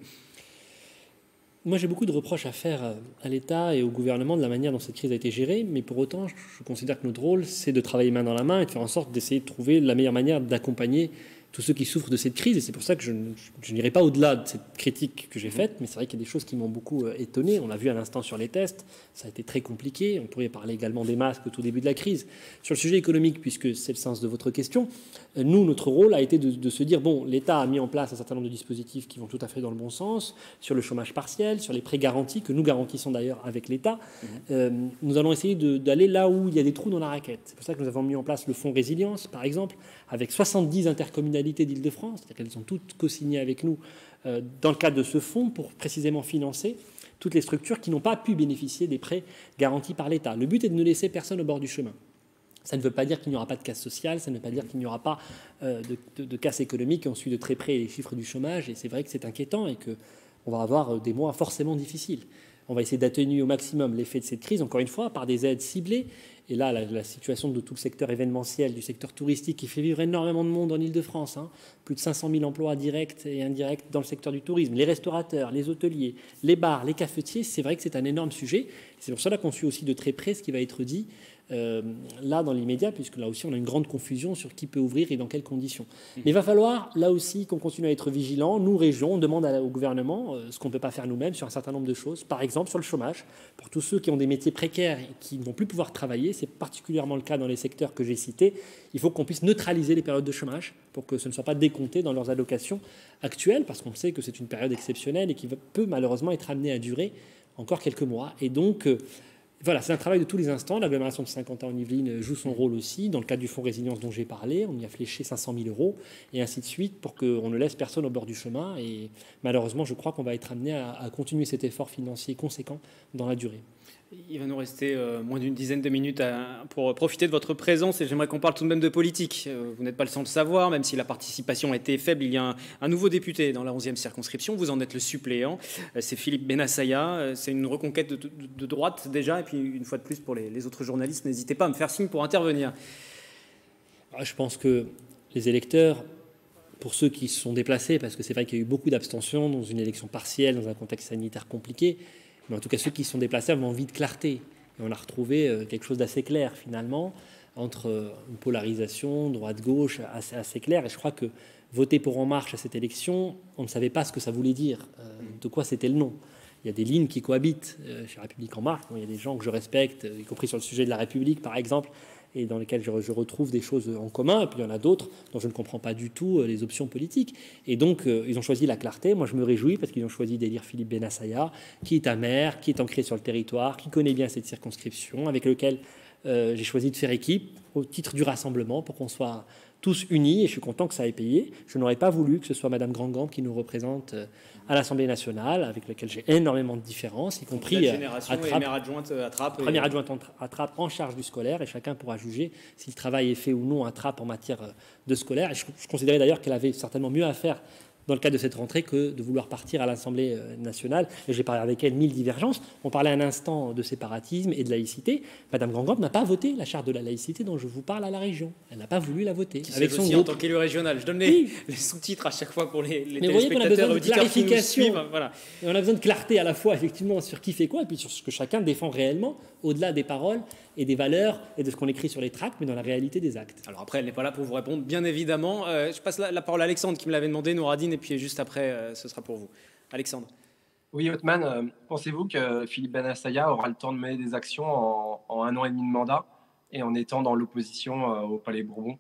Moi, j'ai beaucoup de reproches à faire à l'État et au gouvernement de la manière dont cette crise a été gérée, mais pour autant, je considère que notre rôle, c'est de travailler main dans la main et de faire en sorte d'essayer de trouver la meilleure manière d'accompagner tous ceux qui souffrent de cette crise, et c'est pour ça que je, je, je n'irai pas au-delà de cette critique que j'ai faite, mais c'est vrai qu'il y a des choses qui m'ont beaucoup euh, étonné. On l'a vu à l'instant sur les tests, ça a été très compliqué. On pourrait parler également des masques au tout début de la crise. Sur le sujet économique, puisque c'est le sens de votre question, euh, nous, notre rôle a été de, de se dire, bon, l'État a mis en place un certain nombre de dispositifs qui vont tout à fait dans le bon sens, sur le chômage partiel, sur les prêts garantis, que nous garantissons d'ailleurs avec l'État. Mmh. Euh, nous allons essayer de, d'aller là où il y a des trous dans la raquette. C'est pour ça que nous avons mis en place le fonds résilience, par exemple, avec soixante-dix intercommunalités d'Île-de-France, c'est-à-dire qu'elles ont toutes co-signé avec nous euh, dans le cadre de ce fonds pour précisément financer toutes les structures qui n'ont pas pu bénéficier des prêts garantis par l'État. Le but est de ne laisser personne au bord du chemin. Ça ne veut pas dire qu'il n'y aura pas de casse sociale, ça ne veut pas dire qu'il n'y aura pas euh, de, de, de casse économique. On suit de très près les chiffres du chômage et c'est vrai que c'est inquiétant et qu'on va avoir des mois forcément difficiles. On va essayer d'atténuer au maximum l'effet de cette crise, encore une fois, par des aides ciblées. Et là, la, la situation de tout le secteur événementiel, du secteur touristique, qui fait vivre énormément de monde en Île-de-France, hein, plus de cinq cent mille emplois directs et indirects dans le secteur du tourisme, les restaurateurs, les hôteliers, les bars, les cafetiers, c'est vrai que c'est un énorme sujet. C'est pour cela qu'on suit aussi de très près ce qui va être dit euh, là dans l'immédiat, puisque là aussi on a une grande confusion sur qui peut ouvrir et dans quelles conditions. Mais il va falloir là aussi qu'on continue à être vigilant. Nous, régions, on demande à, au gouvernement euh, ce qu'on ne peut pas faire nous-mêmes sur un certain nombre de choses. Par exemple, sur le chômage, pour tous ceux qui ont des métiers précaires et qui ne vont plus pouvoir travailler, c'est particulièrement le cas dans les secteurs que j'ai cités, il faut qu'on puisse neutraliser les périodes de chômage pour que ce ne soit pas décompté dans leurs allocations actuelles, parce qu'on sait que c'est une période exceptionnelle et qui peut malheureusement être amenée à durer encore quelques mois. Et donc, euh, voilà, c'est un travail de tous les instants. L'agglomération de Saint-Quentin-en-Yvelines joue son rôle aussi. Dans le cadre du fonds résilience dont j'ai parlé, on y a fléché cinq cent mille euros et ainsi de suite pour qu'on ne laisse personne au bord du chemin. Et malheureusement, je crois qu'on va être amené à, à continuer cet effort financier conséquent dans la durée. Il va nous rester euh, moins d'une dizaine de minutes à, pour profiter de votre présence et j'aimerais qu'on parle tout de même de politique. Euh, vous n'êtes pas le seul de savoir, même si la participation a été faible, il y a un, un nouveau député dans la onzième circonscription, vous en êtes le suppléant, euh, c'est Philippe Bennassaya, euh, c'est une reconquête de, de, de droite déjà, et puis une fois de plus pour les, les autres journalistes, n'hésitez pas à me faire signe pour intervenir. Je pense que les électeurs, pour ceux qui se sont déplacés, parce que c'est vrai qu'il y a eu beaucoup d'abstention dans une élection partielle, dans un contexte sanitaire compliqué, mais en tout cas, ceux qui se sont déplacés avaient envie de clarté. Et on a retrouvé quelque chose d'assez clair, finalement, entre une polarisation droite-gauche assez, assez claire. Et je crois que voter pour En Marche à cette élection, on ne savait pas ce que ça voulait dire, euh, de quoi c'était le nom. Il y a des lignes qui cohabitent euh, chez République En Marche. Bon, il y a des gens que je respecte, y compris sur le sujet de la République, par exemple, et dans lesquels je, je retrouve des choses en commun, et puis il y en a d'autres dont je ne comprends pas du tout euh, les options politiques. Et donc, euh, ils ont choisi la clarté. Moi, je me réjouis parce qu'ils ont choisi d'élire Philippe Bennassaya, qui est un maire, qui est ancré sur le territoire, qui connaît bien cette circonscription, avec lequel euh, j'ai choisi de faire équipe au titre du rassemblement pour qu'on soit tous unis, et je suis content que ça ait payé. Je n'aurais pas voulu que ce soit Madame Grand-Gambe qui nous représente euh, à l'Assemblée nationale, avec laquelle j'ai énormément de différences, y compris euh, à Trappes, adjointe à Trappes, première et... adjointe à Trappes en charge du scolaire, et chacun pourra juger si le travail est fait ou non à Trappes en matière de scolaire. Et je, je considérais d'ailleurs qu'elle avait certainement mieux à faire dans le cadre de cette rentrée que de vouloir partir à l'Assemblée nationale. Et j'ai parlé avec elle mille divergences. On parlait un instant de séparatisme et de laïcité. Madame Grand-Gampe n'a pas voté la charte de la laïcité dont je vous parle à la région. Elle n'a pas voulu la voter. Qui avec son aussi groupe. En tant qu'élu régional. Je donne les, oui. les sous-titres à chaque fois pour les, les Mais vous voyez qu'on a besoin de clarification. Suivent, voilà. Et on a besoin de clarté à la fois effectivement sur qui fait quoi et puis sur ce que chacun défend réellement, au-delà des paroles et des valeurs et de ce qu'on écrit sur les tracts, mais dans la réalité des actes. Alors après, elle n'est pas là pour vous répondre, bien évidemment. Euh, je passe la, la parole à Alexandre qui me l'avait demandé, Nouradine, et puis juste après, euh, ce sera pour vous. Alexandre. Oui, Othman, euh, pensez-vous que Philippe Bennassaya aura le temps de mener des actions en, en un an et demi de mandat et en étant dans l'opposition euh, au Palais Bourbon?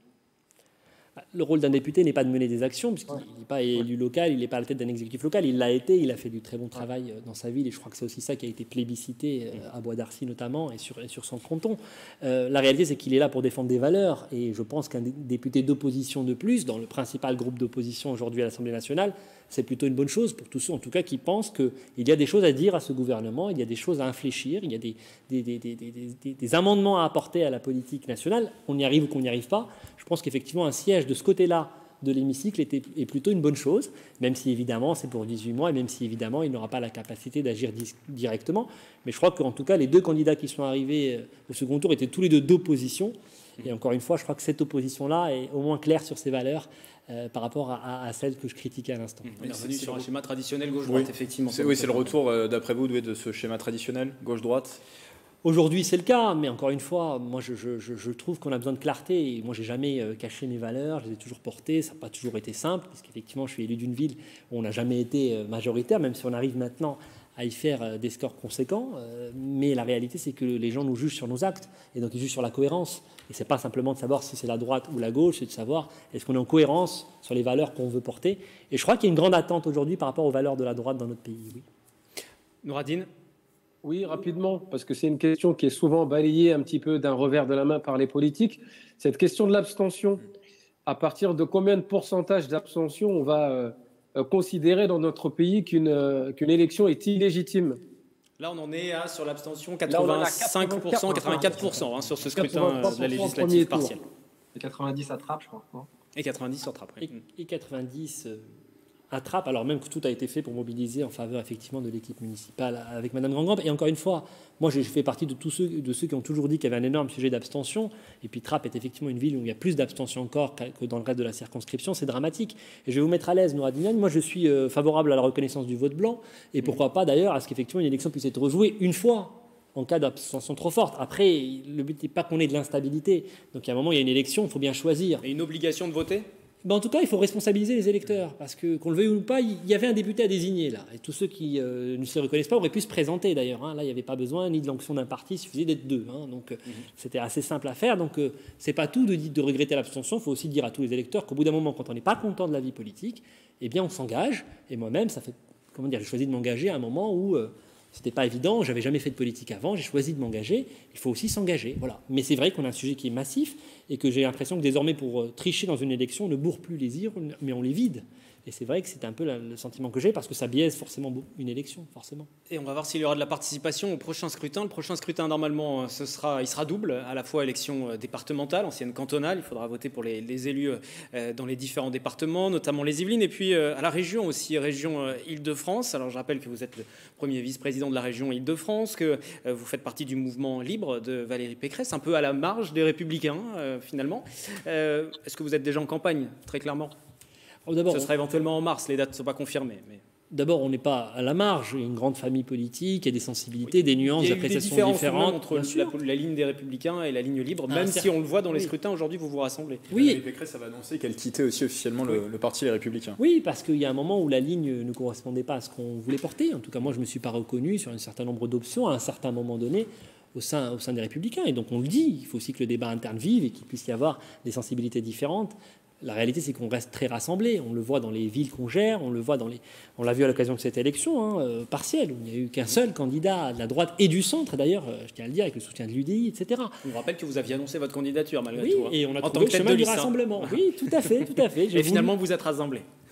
Le rôle d'un député n'est pas de mener des actions, puisqu'il n'est pas élu local, il n'est pas à la tête d'un exécutif local. Il l'a été, il a fait du très bon travail dans sa ville, et je crois que c'est aussi ça qui a été plébiscité à Bois d'Arcy notamment, et sur, et sur son canton. Euh, la réalité, c'est qu'il est là pour défendre des valeurs, et je pense qu'un député d'opposition de plus, dans le principal groupe d'opposition aujourd'hui à l'Assemblée nationale, c'est plutôt une bonne chose pour tous ceux, en tout cas, qui pensent qu'il y a des choses à dire à ce gouvernement, il y a des choses à infléchir, il y a des, des, des, des, des, des, des amendements à apporter à la politique nationale. On y arrive ou qu'on n'y arrive pas. Je pense qu'effectivement, un siège de ce côté-là de l'hémicycle était, est plutôt une bonne chose, même si évidemment c'est pour dix-huit mois et même si évidemment il n'aura pas la capacité d'agir directement. Mais je crois qu'en tout cas, les deux candidats qui sont arrivés au second tour étaient tous les deux d'opposition. Et encore une fois, je crois que cette opposition-là est au moins claire sur ses valeurs euh, par rapport à, à celle que je critiquais à l'instant. On est revenu sur un schéma traditionnel gauche-droite, oui. effectivement. Oui, c'est le retour, euh, d'après vous, de ce schéma traditionnel gauche-droite. Aujourd'hui, c'est le cas, mais encore une fois, moi, je, je, je trouve qu'on a besoin de clarté. Et moi, j'ai jamais caché mes valeurs, je les ai toujours portées. Ça n'a pas toujours été simple, parce qu'effectivement, je suis élu d'une ville où on n'a jamais été majoritaire, même si on arrive maintenant à y faire des scores conséquents. Mais la réalité, c'est que les gens nous jugent sur nos actes, et donc ils jugent sur la cohérence. Et c'est pas simplement de savoir si c'est la droite ou la gauche, c'est de savoir est-ce qu'on est en cohérence sur les valeurs qu'on veut porter. Et je crois qu'il y a une grande attente aujourd'hui par rapport aux valeurs de la droite dans notre pays. Oui. Nouradine. Oui, rapidement, parce que c'est une question qui est souvent balayée un petit peu d'un revers de la main par les politiques. Cette question de l'abstention, à partir de combien de pourcentage d'abstention on va euh, considérer dans notre pays qu'une euh, qu'une élection est illégitime? Là, on en est à, sur l'abstention, quatre-vingt-cinq pour cent, quatre-vingt-quatre pour cent hein, sur ce scrutin euh, de la législative partielle. Et quatre-vingt-dix à Trappes, je crois. Non et quatre-vingt-dix sur Trappes, oui. Et, et quatre-vingt-dix... Euh... attrape, alors même que tout a été fait pour mobiliser en faveur effectivement de l'équipe municipale avec Madame Grand-Gampe. Et encore une fois, moi je fais partie de tous ceux, de ceux qui ont toujours dit qu'il y avait un énorme sujet d'abstention. Et puis Trappes est effectivement une ville où il y a plus d'abstention encore que dans le reste de la circonscription. C'est dramatique. Et je vais vous mettre à l'aise, Nouradine. Moi je suis favorable à la reconnaissance du vote blanc. Et pourquoi pas d'ailleurs à ce qu'effectivement une élection puisse être rejouée une fois en cas d'abstention trop forte. Après, le but n'est pas qu'on ait de l'instabilité. Donc à un moment, il y a une élection, il faut bien choisir. Et une obligation de voter ? Ben en tout cas, il faut responsabiliser les électeurs, parce que, qu'on le veuille ou pas, il y avait un député à désigner, là. Et tous ceux qui euh, ne se reconnaissent pas auraient pu se présenter, d'ailleurs. Hein. Là, il n'y avait pas besoin ni de l'onction d'un parti, il suffisait d'être deux. Hein. Donc, euh, mmh. c'était assez simple à faire. Donc, euh, c'est pas tout de, de regretter l'abstention. Il faut aussi dire à tous les électeurs qu'au bout d'un moment, quand on n'est pas content de la vie politique, eh bien, on s'engage. Et moi-même, ça fait, comment dire, j'ai choisi de m'engager à un moment où... Euh, c'était pas évident, j'avais jamais fait de politique avant, j'ai choisi de m'engager, il faut aussi s'engager, voilà. Mais c'est vrai qu'on a un sujet qui est massif et que j'ai l'impression que désormais pour tricher dans une élection, on ne bourre plus les urnes, mais on les vide. Et c'est vrai que c'est un peu le sentiment que j'ai parce que ça biaise forcément une élection, forcément. Et on va voir s'il y aura de la participation au prochain scrutin. Le prochain scrutin, normalement, ce sera, il sera double, à la fois élection départementale, ancienne cantonale. Il faudra voter pour les, les élus dans les différents départements, notamment les Yvelines, et puis à la région aussi, région Île-de-France. Alors je rappelle que vous êtes le premier vice-président de la région Île-de-France, que vous faites partie du mouvement libre de Valérie Pécresse, un peu à la marge des Républicains, finalement. Est-ce que vous êtes déjà en campagne, très clairement ? D'abord, ce sera éventuellement en mars, les dates ne sont pas confirmées. Mais... D'abord, on n'est pas à la marge, il y a une grande famille politique, il y a des sensibilités, oui. des nuances, des appréciations différentes. Entre la, la ligne des Républicains et la ligne libre, ah, même si on le voit dans les oui. scrutins, aujourd'hui, vous vous rassemblez. Oui. Valérie Pécresse avait annoncé qu'elle quittait aussi officiellement oui. le, le parti Les Républicains. Oui, parce qu'il y a un moment où la ligne ne correspondait pas à ce qu'on voulait porter. En tout cas, moi, je ne me suis pas reconnu sur un certain nombre d'options à un certain moment donné. Au sein, au sein des Républicains. Et donc, on le dit, il faut aussi que le débat interne vive et qu'il puisse y avoir des sensibilités différentes. La réalité, c'est qu'on reste très rassemblés. On le voit dans les villes qu'on gère, on le voit dans les... On l'a vu à l'occasion de cette élection hein, euh, partielle, où il n'y a eu qu'un seul candidat de la droite et du centre, d'ailleurs, euh, je tiens à le dire, avec le soutien de l'U D I, et cetera. Je vous rappelle que vous aviez annoncé votre candidature, malgré oui, tout. Hein, et on a trouvé le chemin du rassemblement. Oui, tout à fait, tout à fait. Et finalement, vous êtes rassemblés.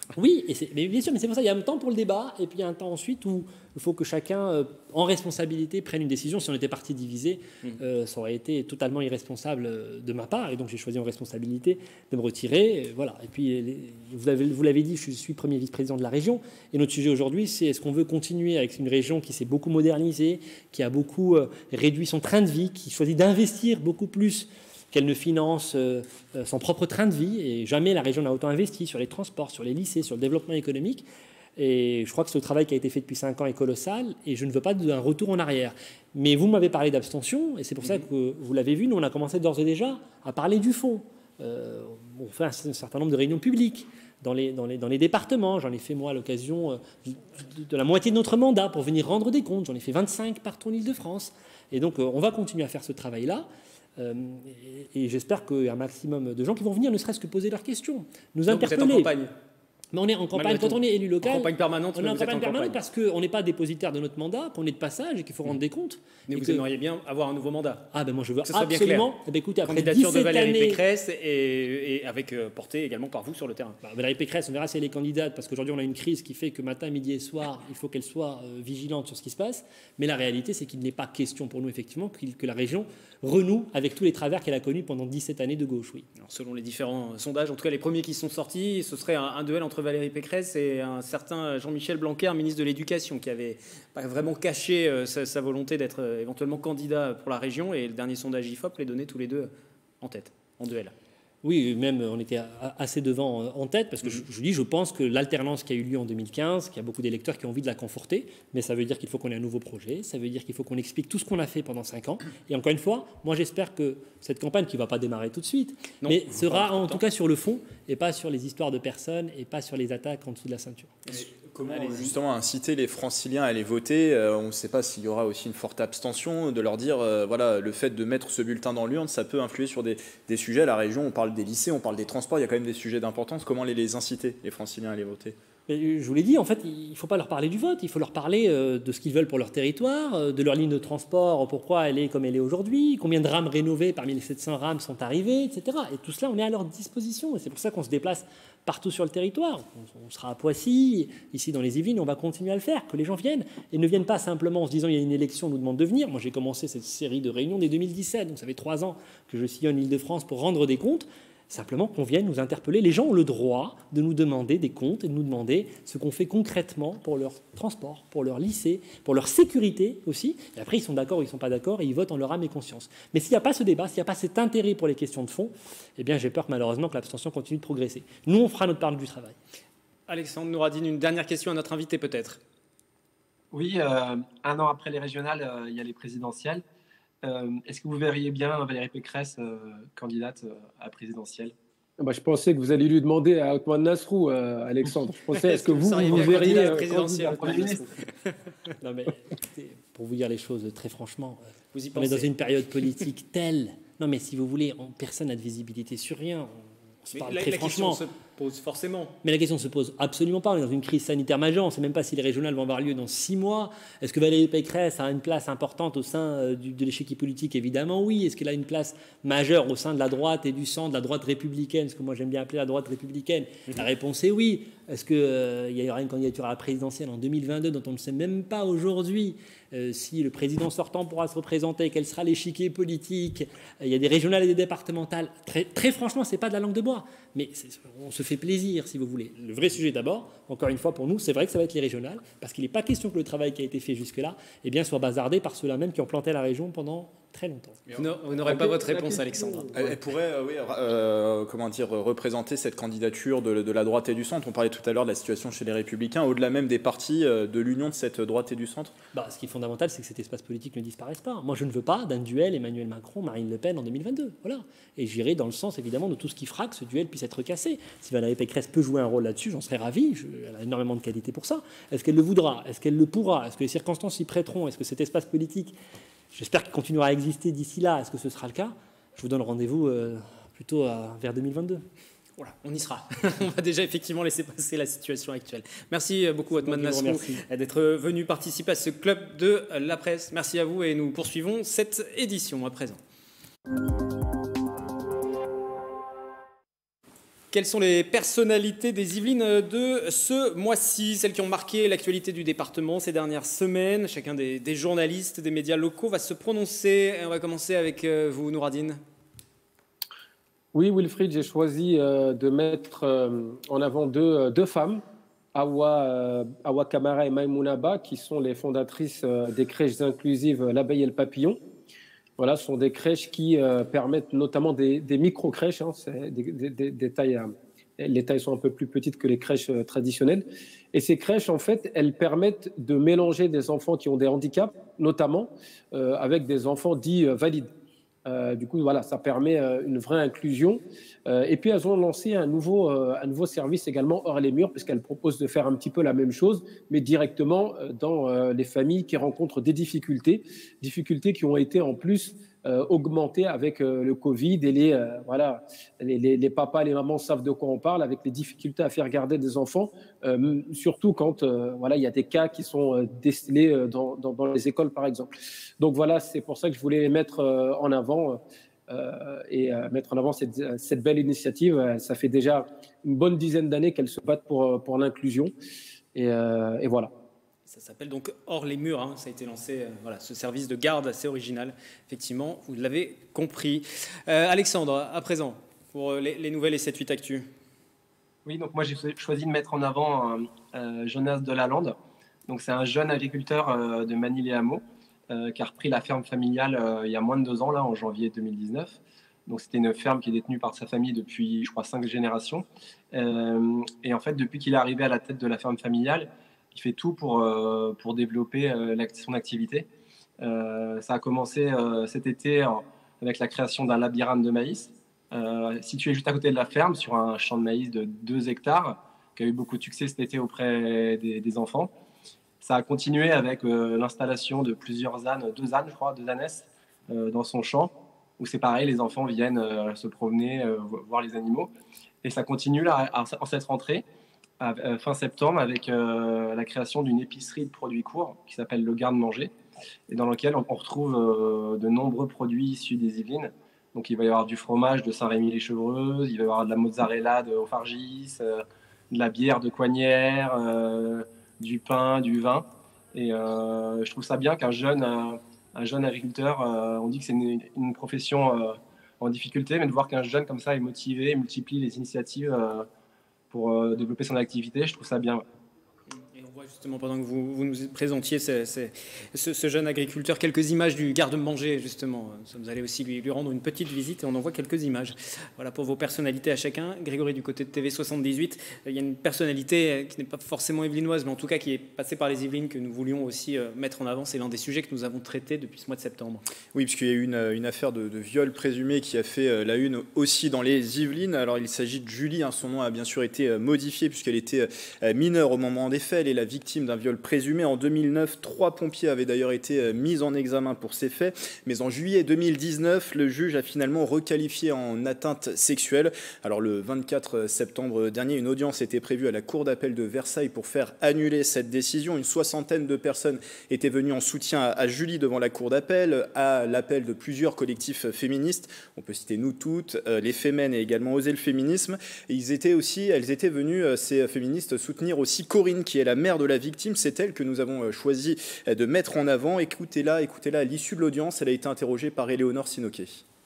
Oui, et c'est, mais bien sûr, mais c'est pour ça qu'il y a un temps pour le débat, et puis il y a un temps ensuite où il faut que chacun, euh, en responsabilité, prenne une décision. Si on était parti divisé, mmh. euh, ça aurait été totalement irresponsable de ma part, et donc j'ai choisi en responsabilité de me retirer. Et voilà. Et puis, les, vous, avez, vous l'avez dit, je suis premier vice-président de la région, et notre sujet aujourd'hui, c'est est-ce qu'on veut continuer avec une région qui s'est beaucoup modernisée, qui a beaucoup euh, réduit son train de vie, qui choisit d'investir beaucoup plus qu'elle ne finance euh, son propre train de vie, et jamais la région n'a autant investi sur les transports, sur les lycées, sur le développement économique. Et je crois que ce travail qui a été fait depuis cinq ans est colossal, et je ne veux pas d'un retour en arrière. Mais vous m'avez parlé d'abstention, et c'est pour ça que vous l'avez vu, nous on a commencé d'ores et déjà à parler du fond. Euh, on fait un, un certain nombre de réunions publiques dans les, dans les, dans les départements. J'en ai fait moi à l'occasion de, de la moitié de notre mandat pour venir rendre des comptes. J'en ai fait vingt-cinq partout en Île-de-France. Et donc on va continuer à faire ce travail-là. Euh, et, et j'espère qu'il y a un maximum de gens qui vont venir, ne serait-ce que poser leurs questions, nous Donc interpeller. Vous êtes en campagne. Mais on est en campagne, quand on est élu local, en campagne permanente, on est en vous êtes campagne en permanente campagne. parce qu'on n'est pas dépositaire de notre mandat, qu'on est de passage et qu'il faut rendre des comptes. Mais et vous que... aimeriez bien avoir un nouveau mandat. Ah ben moi je veux que ce soit absolument. Bien clair. Eh ben écoutez, après candidature de Valérie années... Pécresse et, et avec euh, portée également par vous sur le terrain. Bah, Valérie Pécresse, on verra si elle est candidate, parce qu'aujourd'hui on a une crise qui fait que matin, midi et soir, il faut qu'elle soit euh, vigilante sur ce qui se passe. Mais la réalité, c'est qu'il n'est pas question pour nous effectivement que la région renoue avec tous les travers qu'elle a connus pendant dix-sept années de gauche. Oui. Alors, selon les différents sondages, en tout cas les premiers qui sont sortis, ce serait un, un duel entre Valérie Pécresse et un certain Jean-Michel Blanquer, ministre de l'Éducation, qui avait pas vraiment caché euh, sa, sa volonté d'être euh, éventuellement candidat pour la région. Et le dernier sondage I F O P les donnait tous les deux en tête, en duel. Oui, même on était assez devant en tête, parce que je, je dis, je pense que l'alternance qui a eu lieu en deux mille quinze, qu'il y a beaucoup d'électeurs qui ont envie de la conforter, mais ça veut dire qu'il faut qu'on ait un nouveau projet, ça veut dire qu'il faut qu'on explique tout ce qu'on a fait pendant cinq ans. Et encore une fois, moi j'espère que cette campagne, qui ne va pas démarrer tout de suite, non, mais sera en tout cas sur le fond, et pas sur les histoires de personnes, et pas sur les attaques en dessous de la ceinture. Comment justement inciter les Franciliens à aller voter? On ne sait pas s'il y aura aussi une forte abstention, de leur dire, euh, voilà, le fait de mettre ce bulletin dans l'urne, ça peut influer sur des, des sujets. À la région, on parle des lycées, on parle des transports, il y a quand même des sujets d'importance. Comment les, les inciter, les Franciliens, à aller voter? Je vous l'ai dit, en fait, il ne faut pas leur parler du vote, il faut leur parler de ce qu'ils veulent pour leur territoire, de leur ligne de transport, pourquoi elle est comme elle est aujourd'hui, combien de rames rénovées parmi les sept cents rames sont arrivées, et cetera. Et tout cela, on est à leur disposition. Et c'est pour ça qu'on se déplace partout sur le territoire. On sera à Poissy, ici dans les Yvelines, on va continuer à le faire, que les gens viennent et ne viennent pas simplement en se disant il y a une élection, on nous demande de venir. Moi, j'ai commencé cette série de réunions dès deux mille dix-sept, donc ça fait trois ans que je sillonne l'Île-de-France pour rendre des comptes. Simplement qu'on vienne nous interpeller. Les gens ont le droit de nous demander des comptes et de nous demander ce qu'on fait concrètement pour leur transport, pour leur lycée, pour leur sécurité aussi. Et après, ils sont d'accord ou ils ne sont pas d'accord et ils votent en leur âme et conscience. Mais s'il n'y a pas ce débat, s'il n'y a pas cet intérêt pour les questions de fond, eh bien, j'ai peur malheureusement que l'abstention continue de progresser. Nous, on fera notre part du travail. Alexandre Nouradine, une dernière question à notre invité peut-être. Oui, euh, un an après les régionales, euh, il y a les présidentielles. Euh, Est-ce que vous verriez bien Valérie Pécresse euh, candidate euh, à la présidentielle? Bah, je pensais que vous alliez lui demander à Othman Nasrou, euh, Alexandre. Je pensais, est-ce que vous, vous, vous verriez candidat à la présidentielle Non, mais pour vous dire les choses très franchement, vous y on est dans une période politique telle. Non, mais si vous voulez, on, personne n'a de visibilité sur rien. On se mais parle la, très la franchement. question se pose forcément. Mais la question ne se pose absolument pas. On est dans une crise sanitaire majeure. On ne sait même pas si les régionales vont avoir lieu dans six mois. Est-ce que Valérie Pécresse a une place importante au sein euh, du, de l'échiquier politique? Évidemment, oui. Est-ce qu'elle a une place majeure au sein de la droite et du centre, de la droite républicaine, ce que moi j'aime bien appeler la droite républicaine? Mm-hmm. La réponse est oui. Est-ce qu'il euh, y aura une candidature à la présidentielle en deux mille vingt-deux dont on ne sait même pas aujourd'hui euh, si le président sortant pourra se représenter, quel sera l'échiquier politique? Il y a des régionales et des départementales. Très, très franchement, ce n'est pas de la langue de bois. Mais on se fait plaisir, si vous voulez. Le vrai sujet d'abord, encore une fois pour nous, c'est vrai que ça va être les régionales, parce qu'il n'est pas question que le travail qui a été fait jusque-là eh bien, soit bazardé par ceux-là même qui ont planté la région pendant très longtemps. Vous n'aurez pas votre réponse, Alexandre. Elle, elle pourrait euh, oui, euh, comment dire, représenter cette candidature de, de la droite et du centre. On parlait tout à l'heure de la situation chez les Républicains, au-delà même des partis euh, de l'union de cette droite et du centre. Bah, ce qui est fondamental, c'est que cet espace politique ne disparaisse pas. Moi, je ne veux pas d'un duel Emmanuel Macron-Marine Le Pen en deux mille vingt-deux. Voilà. Et j'irai dans le sens, évidemment, de tout ce qui fera que ce duel puisse être cassé. Si Valérie Pécresse peut jouer un rôle là-dessus, j'en serais ravi. Je, elle a énormément de qualité pour ça. Est-ce qu'elle le voudra? Est-ce qu'elle le pourra? Est-ce que les circonstances s'y prêteront? Est-ce que cet espace politique, j'espère qu'il continuera à exister d'ici là? Est-ce que ce sera le cas? Je vous donne rendez-vous euh, plutôt à, vers deux mille vingt-deux. Voilà, on y sera. On va déjà effectivement laisser passer la situation actuelle. Merci beaucoup, Othman Nasrou, d'être venu participer à ce club de la presse. Merci à vous et nous poursuivons cette édition à présent. Quelles sont les personnalités des Yvelines de ce mois-ci, celles qui ont marqué l'actualité du département ces dernières semaines? Chacun des, des journalistes, des médias locaux va se prononcer. On va commencer avec vous, Nouradine. Oui, Wilfried, j'ai choisi euh, de mettre euh, en avant deux, deux femmes, Awa, euh, Awa Kamara et Maïmouna Ba, qui sont les fondatrices euh, des crèches inclusives L'Abeille et le Papillon. Voilà, ce sont des crèches qui euh, permettent notamment des, des micro-crèches. Hein, c'est des, des, des tailles, euh, les tailles sont un peu plus petites que les crèches euh, traditionnelles. Et ces crèches, en fait, elles permettent de mélanger des enfants qui ont des handicaps, notamment euh, avec des enfants dits euh, valides. Euh, du coup, voilà, ça permet euh, une vraie inclusion. Euh, et puis, elles ont lancé un nouveau, euh, un nouveau service également hors les murs, puisqu'elles proposent de faire un petit peu la même chose, mais directement euh, dans euh, les familles qui rencontrent des difficultés, difficultés qui ont été en plus euh, augmentées avec euh, le Covid. Et les, euh, voilà, les, les, les papas, les mamans savent de quoi on parle, avec les difficultés à faire garder des enfants, euh, surtout quand euh, voilà, il y a des cas qui sont euh, décelés euh, dans, dans, dans les écoles, par exemple. Donc voilà, c'est pour ça que je voulais les mettre euh, en avant euh, et euh, mettre en avant cette, cette belle initiative. Ça fait déjà une bonne dizaine d'années qu'elles se battent pour, pour l'inclusion. Et, euh, et voilà. Ça s'appelle donc Hors les murs. Hein. Ça a été lancé, euh, voilà, ce service de garde assez original. Effectivement, vous l'avez compris. Euh, Alexandre, à présent, pour les, les nouvelles et sept huit Actu. Oui, donc moi j'ai choisi de mettre en avant euh, Jonas Delalande. Donc c'est un jeune agriculteur euh, de Manille-les-Hameaux. Euh, qui a repris la ferme familiale euh, il y a moins de deux ans, là, en janvier deux mille dix-neuf. Donc, c'était une ferme qui est détenue par sa famille depuis, je crois, cinq générations. Euh, et en fait, depuis qu'il est arrivé à la tête de la ferme familiale, il fait tout pour, euh, pour développer euh, son activité. Euh, ça a commencé euh, cet été euh, avec la création d'un labyrinthe de maïs, euh, situé juste à côté de la ferme, sur un champ de maïs de deux hectares, qui a eu beaucoup de succès cet été auprès des, des enfants. Ça a continué avec euh, l'installation de plusieurs ânes, deux ânes, je crois, deux ânesses, euh, dans son champ, où c'est pareil, les enfants viennent euh, se promener, euh, voir les animaux. Et ça continue là, en cette rentrée, à, à, fin septembre, avec euh, la création d'une épicerie de produits courts qui s'appelle Le Garde-Manger, et dans laquelle on, on retrouve euh, de nombreux produits issus des Yvelines. Donc il va y avoir du fromage de Saint-Rémy-les-Chevreuses, il va y avoir de la mozzarella de Haut-Fargis, euh, de la bière de Coignières, euh, du pain, du vin. Et euh, je trouve ça bien qu'un jeune, un, un jeune agriculteur, euh, on dit que c'est une, une profession euh, en difficulté, mais de voir qu'un jeune comme ça est motivé, multiplie les initiatives euh, pour euh, développer son activité, je trouve ça bien. Et on voit justement, pendant que vous, vous nous présentiez ce, ce, ce, ce jeune agriculteur, quelques images du garde-manger, justement. Vous allez aussi lui, lui rendre une petite visite et on en voit quelques images. Voilà pour vos personnalités à chacun. Grégory, du côté de T V soixante-dix-huit, il y a une personnalité qui n'est pas forcément yvelinoise, mais en tout cas qui est passée par les Yvelines, que nous voulions aussi mettre en avant. C'est l'un des sujets que nous avons traités depuis ce mois de septembre. Oui, puisqu'il y a eu une, une affaire de, de viol présumé qui a fait la une aussi dans les Yvelines. Alors il s'agit de Julie, hein, son nom a bien sûr été modifié puisqu'elle était mineure au moment des faits. Elle est la victime d'un viol présumé. En deux mille neuf, trois pompiers avaient d'ailleurs été mis en examen pour ces faits. Mais en juillet deux mille dix-neuf, le juge a finalement requalifié en atteinte sexuelle. Alors le vingt-quatre septembre dernier, une audience était prévue à la Cour d'appel de Versailles pour faire annuler cette décision. Une soixantaine de personnes étaient venues en soutien à Julie devant la Cour d'appel, à l'appel de plusieurs collectifs féministes. On peut citer Nous Toutes, les Femmes et également Oser le féminisme. Et ils étaient aussi, elles étaient venues, ces féministes, soutenir aussi Corinne, qui est la mère de la victime. C'est elle que nous avons choisi de mettre en avant. Écoutez-la, écoutez-la à l'issue de l'audience. Elle a été interrogée par Éléonore Sinoquet.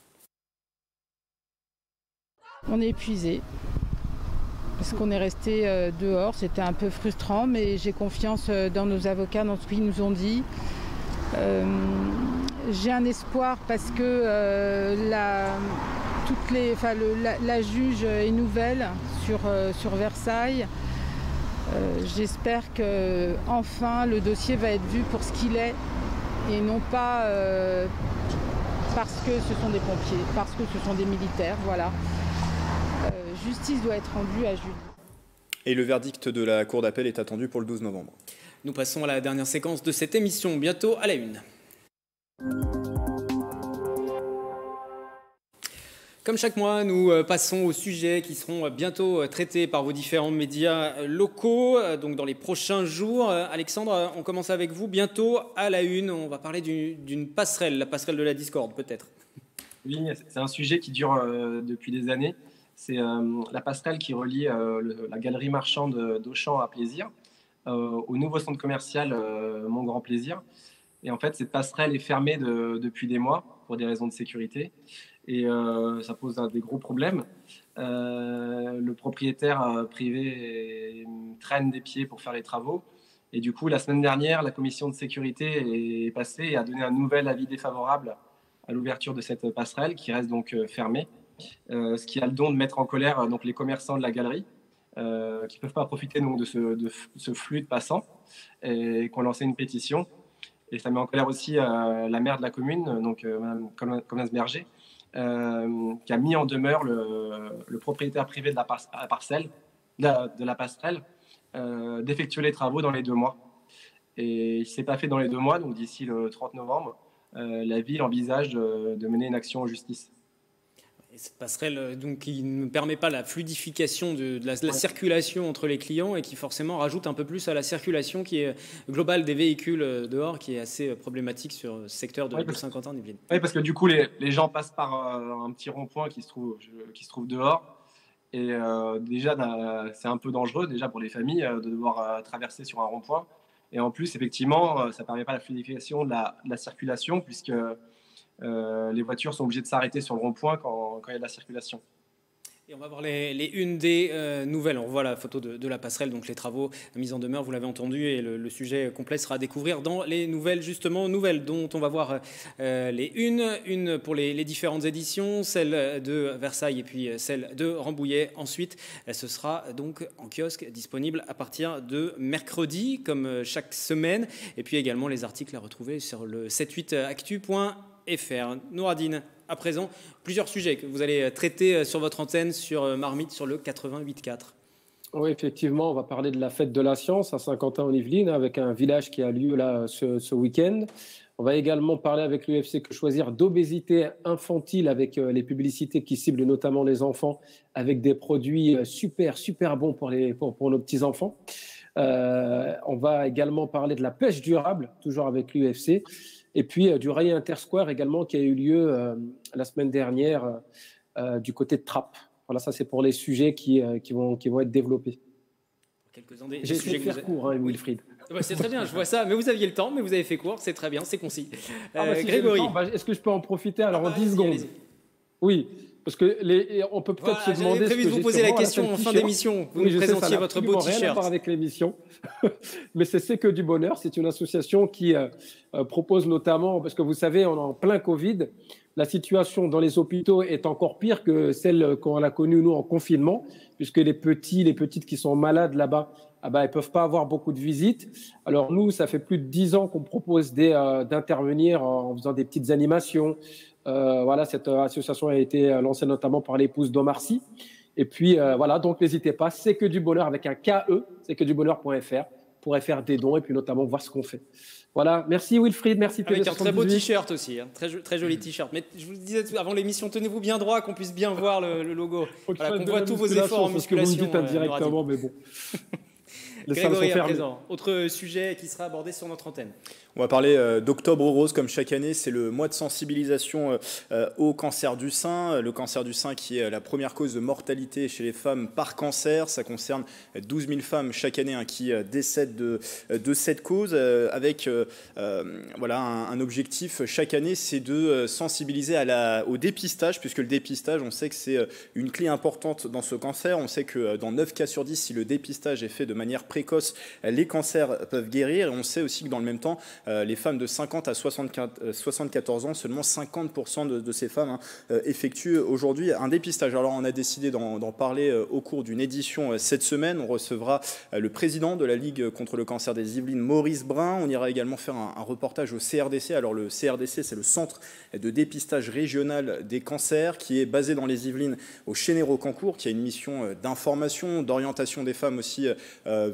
On est épuisé parce qu'on est resté dehors. C'était un peu frustrant, mais j'ai confiance dans nos avocats, dans ce qu'ils nous ont dit. Euh, j'ai un espoir parce que euh, la, toutes les, enfin, le, la, la juge est nouvelle sur, euh, sur Versailles. Euh, j'espère que enfin le dossier va être vu pour ce qu'il est et non pas euh, parce que ce sont des pompiers, parce que ce sont des militaires, voilà. Euh, justice doit être rendue à Julie. Et le verdict de la Cour d'appel est attendu pour le douze novembre. Nous passons à la dernière séquence de cette émission, bientôt à la une. Comme chaque mois, nous passons aux sujets qui seront bientôt traités par vos différents médias locaux, donc dans les prochains jours. Alexandre, on commence avec vous. Bientôt à la une, on va parler d'une passerelle, la passerelle de la discorde peut-être. Oui, c'est un sujet qui dure euh, depuis des années. C'est euh, la passerelle qui relie euh, le, la galerie marchande d'Auchan à Plaisir euh, au nouveau centre commercial euh, Mon Grand Plaisir. Et en fait, cette passerelle est fermée de, depuis des mois pour des raisons de sécurité. Et euh, ça pose un, des gros problèmes. Euh, le propriétaire euh, privé traîne des pieds pour faire les travaux. Et du coup, la semaine dernière, la commission de sécurité est passée et a donné un nouvel avis défavorable à l'ouverture de cette passerelle qui reste donc euh, fermée. Euh, ce qui a le don de mettre en colère euh, donc, les commerçants de la galerie euh, qui ne peuvent pas profiter donc, de, ce, de ce flux de passants et qui ont lancé une pétition. Et ça met en colère aussi euh, la maire de la commune, donc euh, Mme Comnas-Berger, euh, qui a mis en demeure le, le propriétaire privé de la, par la parcelle, de la, de la passerelle, euh, d'effectuer les travaux dans les deux mois. Et il ne s'est pas fait dans les deux mois, donc d'ici le trente novembre, euh, la ville envisage de, de mener une action en justice. Et cette passerelle donc, qui ne permet pas la fluidification de, de, la, de la circulation entre les clients et qui forcément rajoute un peu plus à la circulation qui est globale des véhicules dehors, qui est assez problématique sur le secteur de, ouais, de Saint-Quentin-en-Yvelines. Oui, parce que du coup, les, les gens passent par euh, un petit rond-point qui se trouve, qui se trouve dehors. Et euh, déjà, c'est un peu dangereux déjà pour les familles euh, de devoir euh, traverser sur un rond-point. Et en plus, effectivement, euh, ça ne permet pas la fluidification de la, de la circulation puisque Euh, les voitures sont obligées de s'arrêter sur le rond-point quand, quand il y a de la circulation. Et on va voir les, les unes des euh, nouvelles. On voit la photo de, de la passerelle, donc les travaux, la mise en demeure, vous l'avez entendu, et le, le sujet complet sera à découvrir dans les nouvelles, justement, nouvelles dont on va voir euh, les unes, une pour les, les différentes éditions, celle de Versailles et puis celle de Rambouillet. Ensuite, ce sera donc en kiosque disponible à partir de mercredi, comme chaque semaine, et puis également les articles à retrouver sur le sept huit actu point F R. Nouradine, à présent, plusieurs sujets que vous allez traiter sur votre antenne sur Marmite, sur le quatre-vingt-huit quatre. Oui, effectivement, on va parler de la fête de la science à Saint-Quentin-en-Yvelines avec un village qui a lieu là ce, ce week-end. On va également parler avec l'U F C Que Choisir d'obésité infantile avec les publicités qui ciblent notamment les enfants avec des produits super, super bons pour, les, pour, pour nos petits-enfants. Euh, on va également parler de la pêche durable, toujours avec l'U F C. Et puis euh, du Rail Intersquare également qui a eu lieu euh, la semaine dernière euh, du côté de Trappes. Voilà, ça c'est pour les sujets qui, euh, qui, vont, qui vont être développés. J'ai essayé de faire avez... court, hein, Wilfried. Ouais, c'est très bien, je vois ça. Mais vous aviez le temps, mais vous avez fait court, c'est très bien, c'est concis. Euh, ah bah, si Grégory. Bah, est-ce que je peux en profiter alors ah bah, en dix secondes? Oui. Parce que les, on peut peut-être voilà, se demander. J'avais prévu de vous poser la question en fin d'émission. Vous oui, nous présentiez votre beau t-shirt. Rien à voir avec l'émission, mais c'est C'est que du bonheur. C'est une association qui euh, propose notamment, parce que vous savez, on est en plein Covid. La situation dans les hôpitaux est encore pire que celle qu'on a connue nous en confinement, puisque les petits, les petites qui sont malades là-bas, ah ben, elles ne peuvent pas avoir beaucoup de visites. Alors nous, ça fait plus de dix ans qu'on propose des, euh, d'intervenir en faisant des petites animations. Euh, voilà, cette association a été lancée notamment par l'épouse d'Omar Sy. Et puis euh, voilà, donc n'hésitez pas, c'est que du bonheur avec un K E, c'est que du bonheur point F R, pour faire des dons et puis notamment voir ce qu'on fait. Voilà, merci Wilfried, merci P D. Avec un très beau t-shirt aussi, hein. très, très joli t-shirt. Mais je vous le disais avant l'émission, tenez-vous bien droit, qu'on puisse bien voir le, le logo, voilà, qu'on voit tous vos efforts en musculation. C'est ce que vous me dites indirectement, mais bon. Les Grégory à présent, autre sujet qui sera abordé sur notre antenne. On va parler euh, d'Octobre Rose, comme chaque année. C'est le mois de sensibilisation euh, au cancer du sein. Le cancer du sein qui est la première cause de mortalité chez les femmes par cancer. Ça concerne douze mille femmes chaque année hein, qui décèdent de, de cette cause. Euh, avec euh, euh, voilà, un, un objectif chaque année, c'est de sensibiliser à la, au dépistage, puisque le dépistage, on sait que c'est une clé importante dans ce cancer. On sait que dans neuf cas sur dix, si le dépistage est fait de manière précoce, les cancers peuvent guérir. Et on sait aussi que dans le même temps, Euh, les femmes de cinquante à soixante-quatorze ans, seulement cinquante pour cent de, de ces femmes hein, euh, effectuent aujourd'hui un dépistage. Alors on a décidé d'en parler euh, au cours d'une édition euh, cette semaine. On recevra euh, le président de la Ligue contre le cancer des Yvelines, Maurice Brun. On ira également faire un, un reportage au C R D C. Alors le C R D C, c'est le Centre de dépistage régional des cancers qui est basé dans les Yvelines au Chénéro-Cancourt, qui a une mission euh, d'information, d'orientation des femmes aussi euh,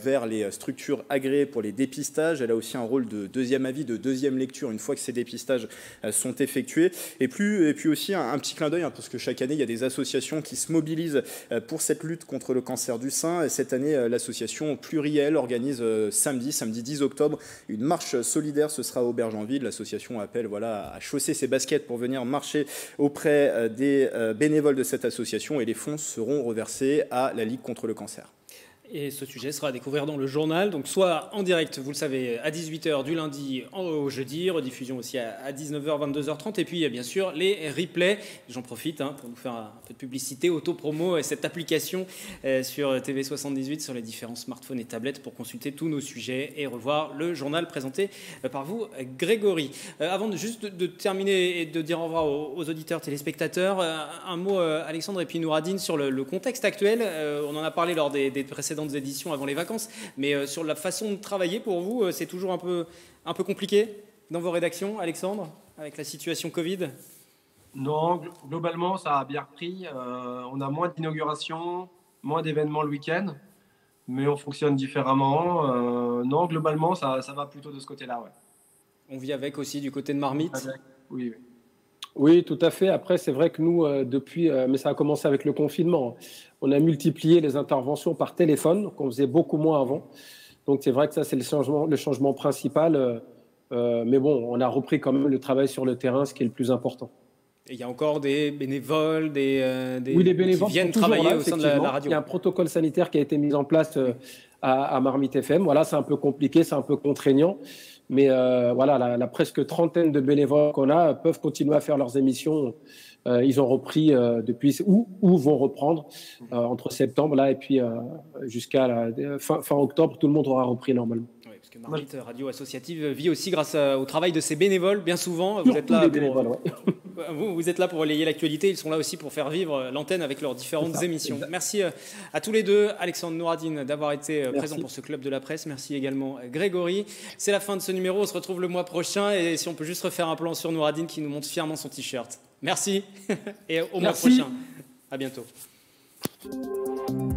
vers les structures agréées pour les dépistages. Elle a aussi un rôle de deuxième avis, de deuxième lecture une fois que ces dépistages sont effectués. Et, plus, et puis aussi un, un petit clin d'œil, hein, parce que chaque année, il y a des associations qui se mobilisent pour cette lutte contre le cancer du sein. Et cette année, l'association Pluriel organise samedi, samedi dix octobre, une marche solidaire. Ce sera à Aubergenville. L'association appelle voilà, à chausser ses baskets pour venir marcher auprès des bénévoles de cette association. Et les fonds seront reversés à la Ligue contre le cancer. Et ce sujet sera à découvrir dans le journal, donc soit en direct, vous le savez, à dix-huit heures du lundi au jeudi, rediffusion aussi à dix-neuf heures, vingt-deux heures trente, et puis bien sûr les replays. J'en profite hein, pour vous faire un peu de publicité, auto-promo, et cette application euh, sur T V soixante-dix-huit, sur les différents smartphones et tablettes pour consulter tous nos sujets et revoir le journal présenté euh, par vous, Grégory. Euh, avant de, juste de, de terminer et de dire au revoir aux, aux auditeurs, téléspectateurs, euh, un mot, euh, Alexandre et puis Nouradine, sur le, le contexte actuel. Euh, on en a parlé lors des, des précédentes éditions avant les vacances, mais euh, sur la façon de travailler pour vous, euh, c'est toujours un peu, un peu compliqué dans vos rédactions, Alexandre, avec la situation Covid? Non, globalement, ça a bien repris. Euh, on a moins d'inaugurations, moins d'événements le week-end, mais on fonctionne différemment. Euh, non, globalement, ça, ça va plutôt de ce côté-là. Ouais. On vit avec aussi du côté de Marmite. Avec, oui, oui. Oui, tout à fait. Après, c'est vrai que nous, euh, depuis, euh, mais ça a commencé avec le confinement, on a multiplié les interventions par téléphone, qu'on faisait beaucoup moins avant. Donc, c'est vrai que ça, c'est le changement, le changement principal. Euh, euh, mais bon, on a repris quand même le travail sur le terrain, ce qui est le plus important. Et il y a encore des bénévoles, des, euh, des oui, les bénévoles qui viennent sont travailler là, au sein de la, la radio. Il y a un protocole sanitaire qui a été mis en place euh, à, à Marmite F M. Voilà, c'est un peu compliqué, c'est un peu contraignant. Mais euh, voilà, la, la presque trentaine de bénévoles qu'on a peuvent continuer à faire leurs émissions. Euh, ils ont repris euh, depuis ou, ou vont reprendre euh, entre septembre là et puis euh, jusqu'à la, fin, fin octobre, tout le monde aura repris normalement. Oui, parce que Marmite Radio Associative vit aussi grâce à, au travail de ses bénévoles. Bien souvent, vous Surtout êtes là les pour, bénévoles, ouais. vous, vous êtes là pour relayer l'actualité. Ils sont là aussi pour faire vivre l'antenne avec leurs différentes ça, émissions. Merci à tous les deux, Alexandre, Nouradine, d'avoir été Merci. présents pour ce club de la presse. Merci également Grégory. C'est la fin de ce numéro. On se retrouve le mois prochain. Et si on peut juste refaire un plan sur Nouradine qui nous montre fièrement son t-shirt. Merci et au mois Merci. prochain. À bientôt.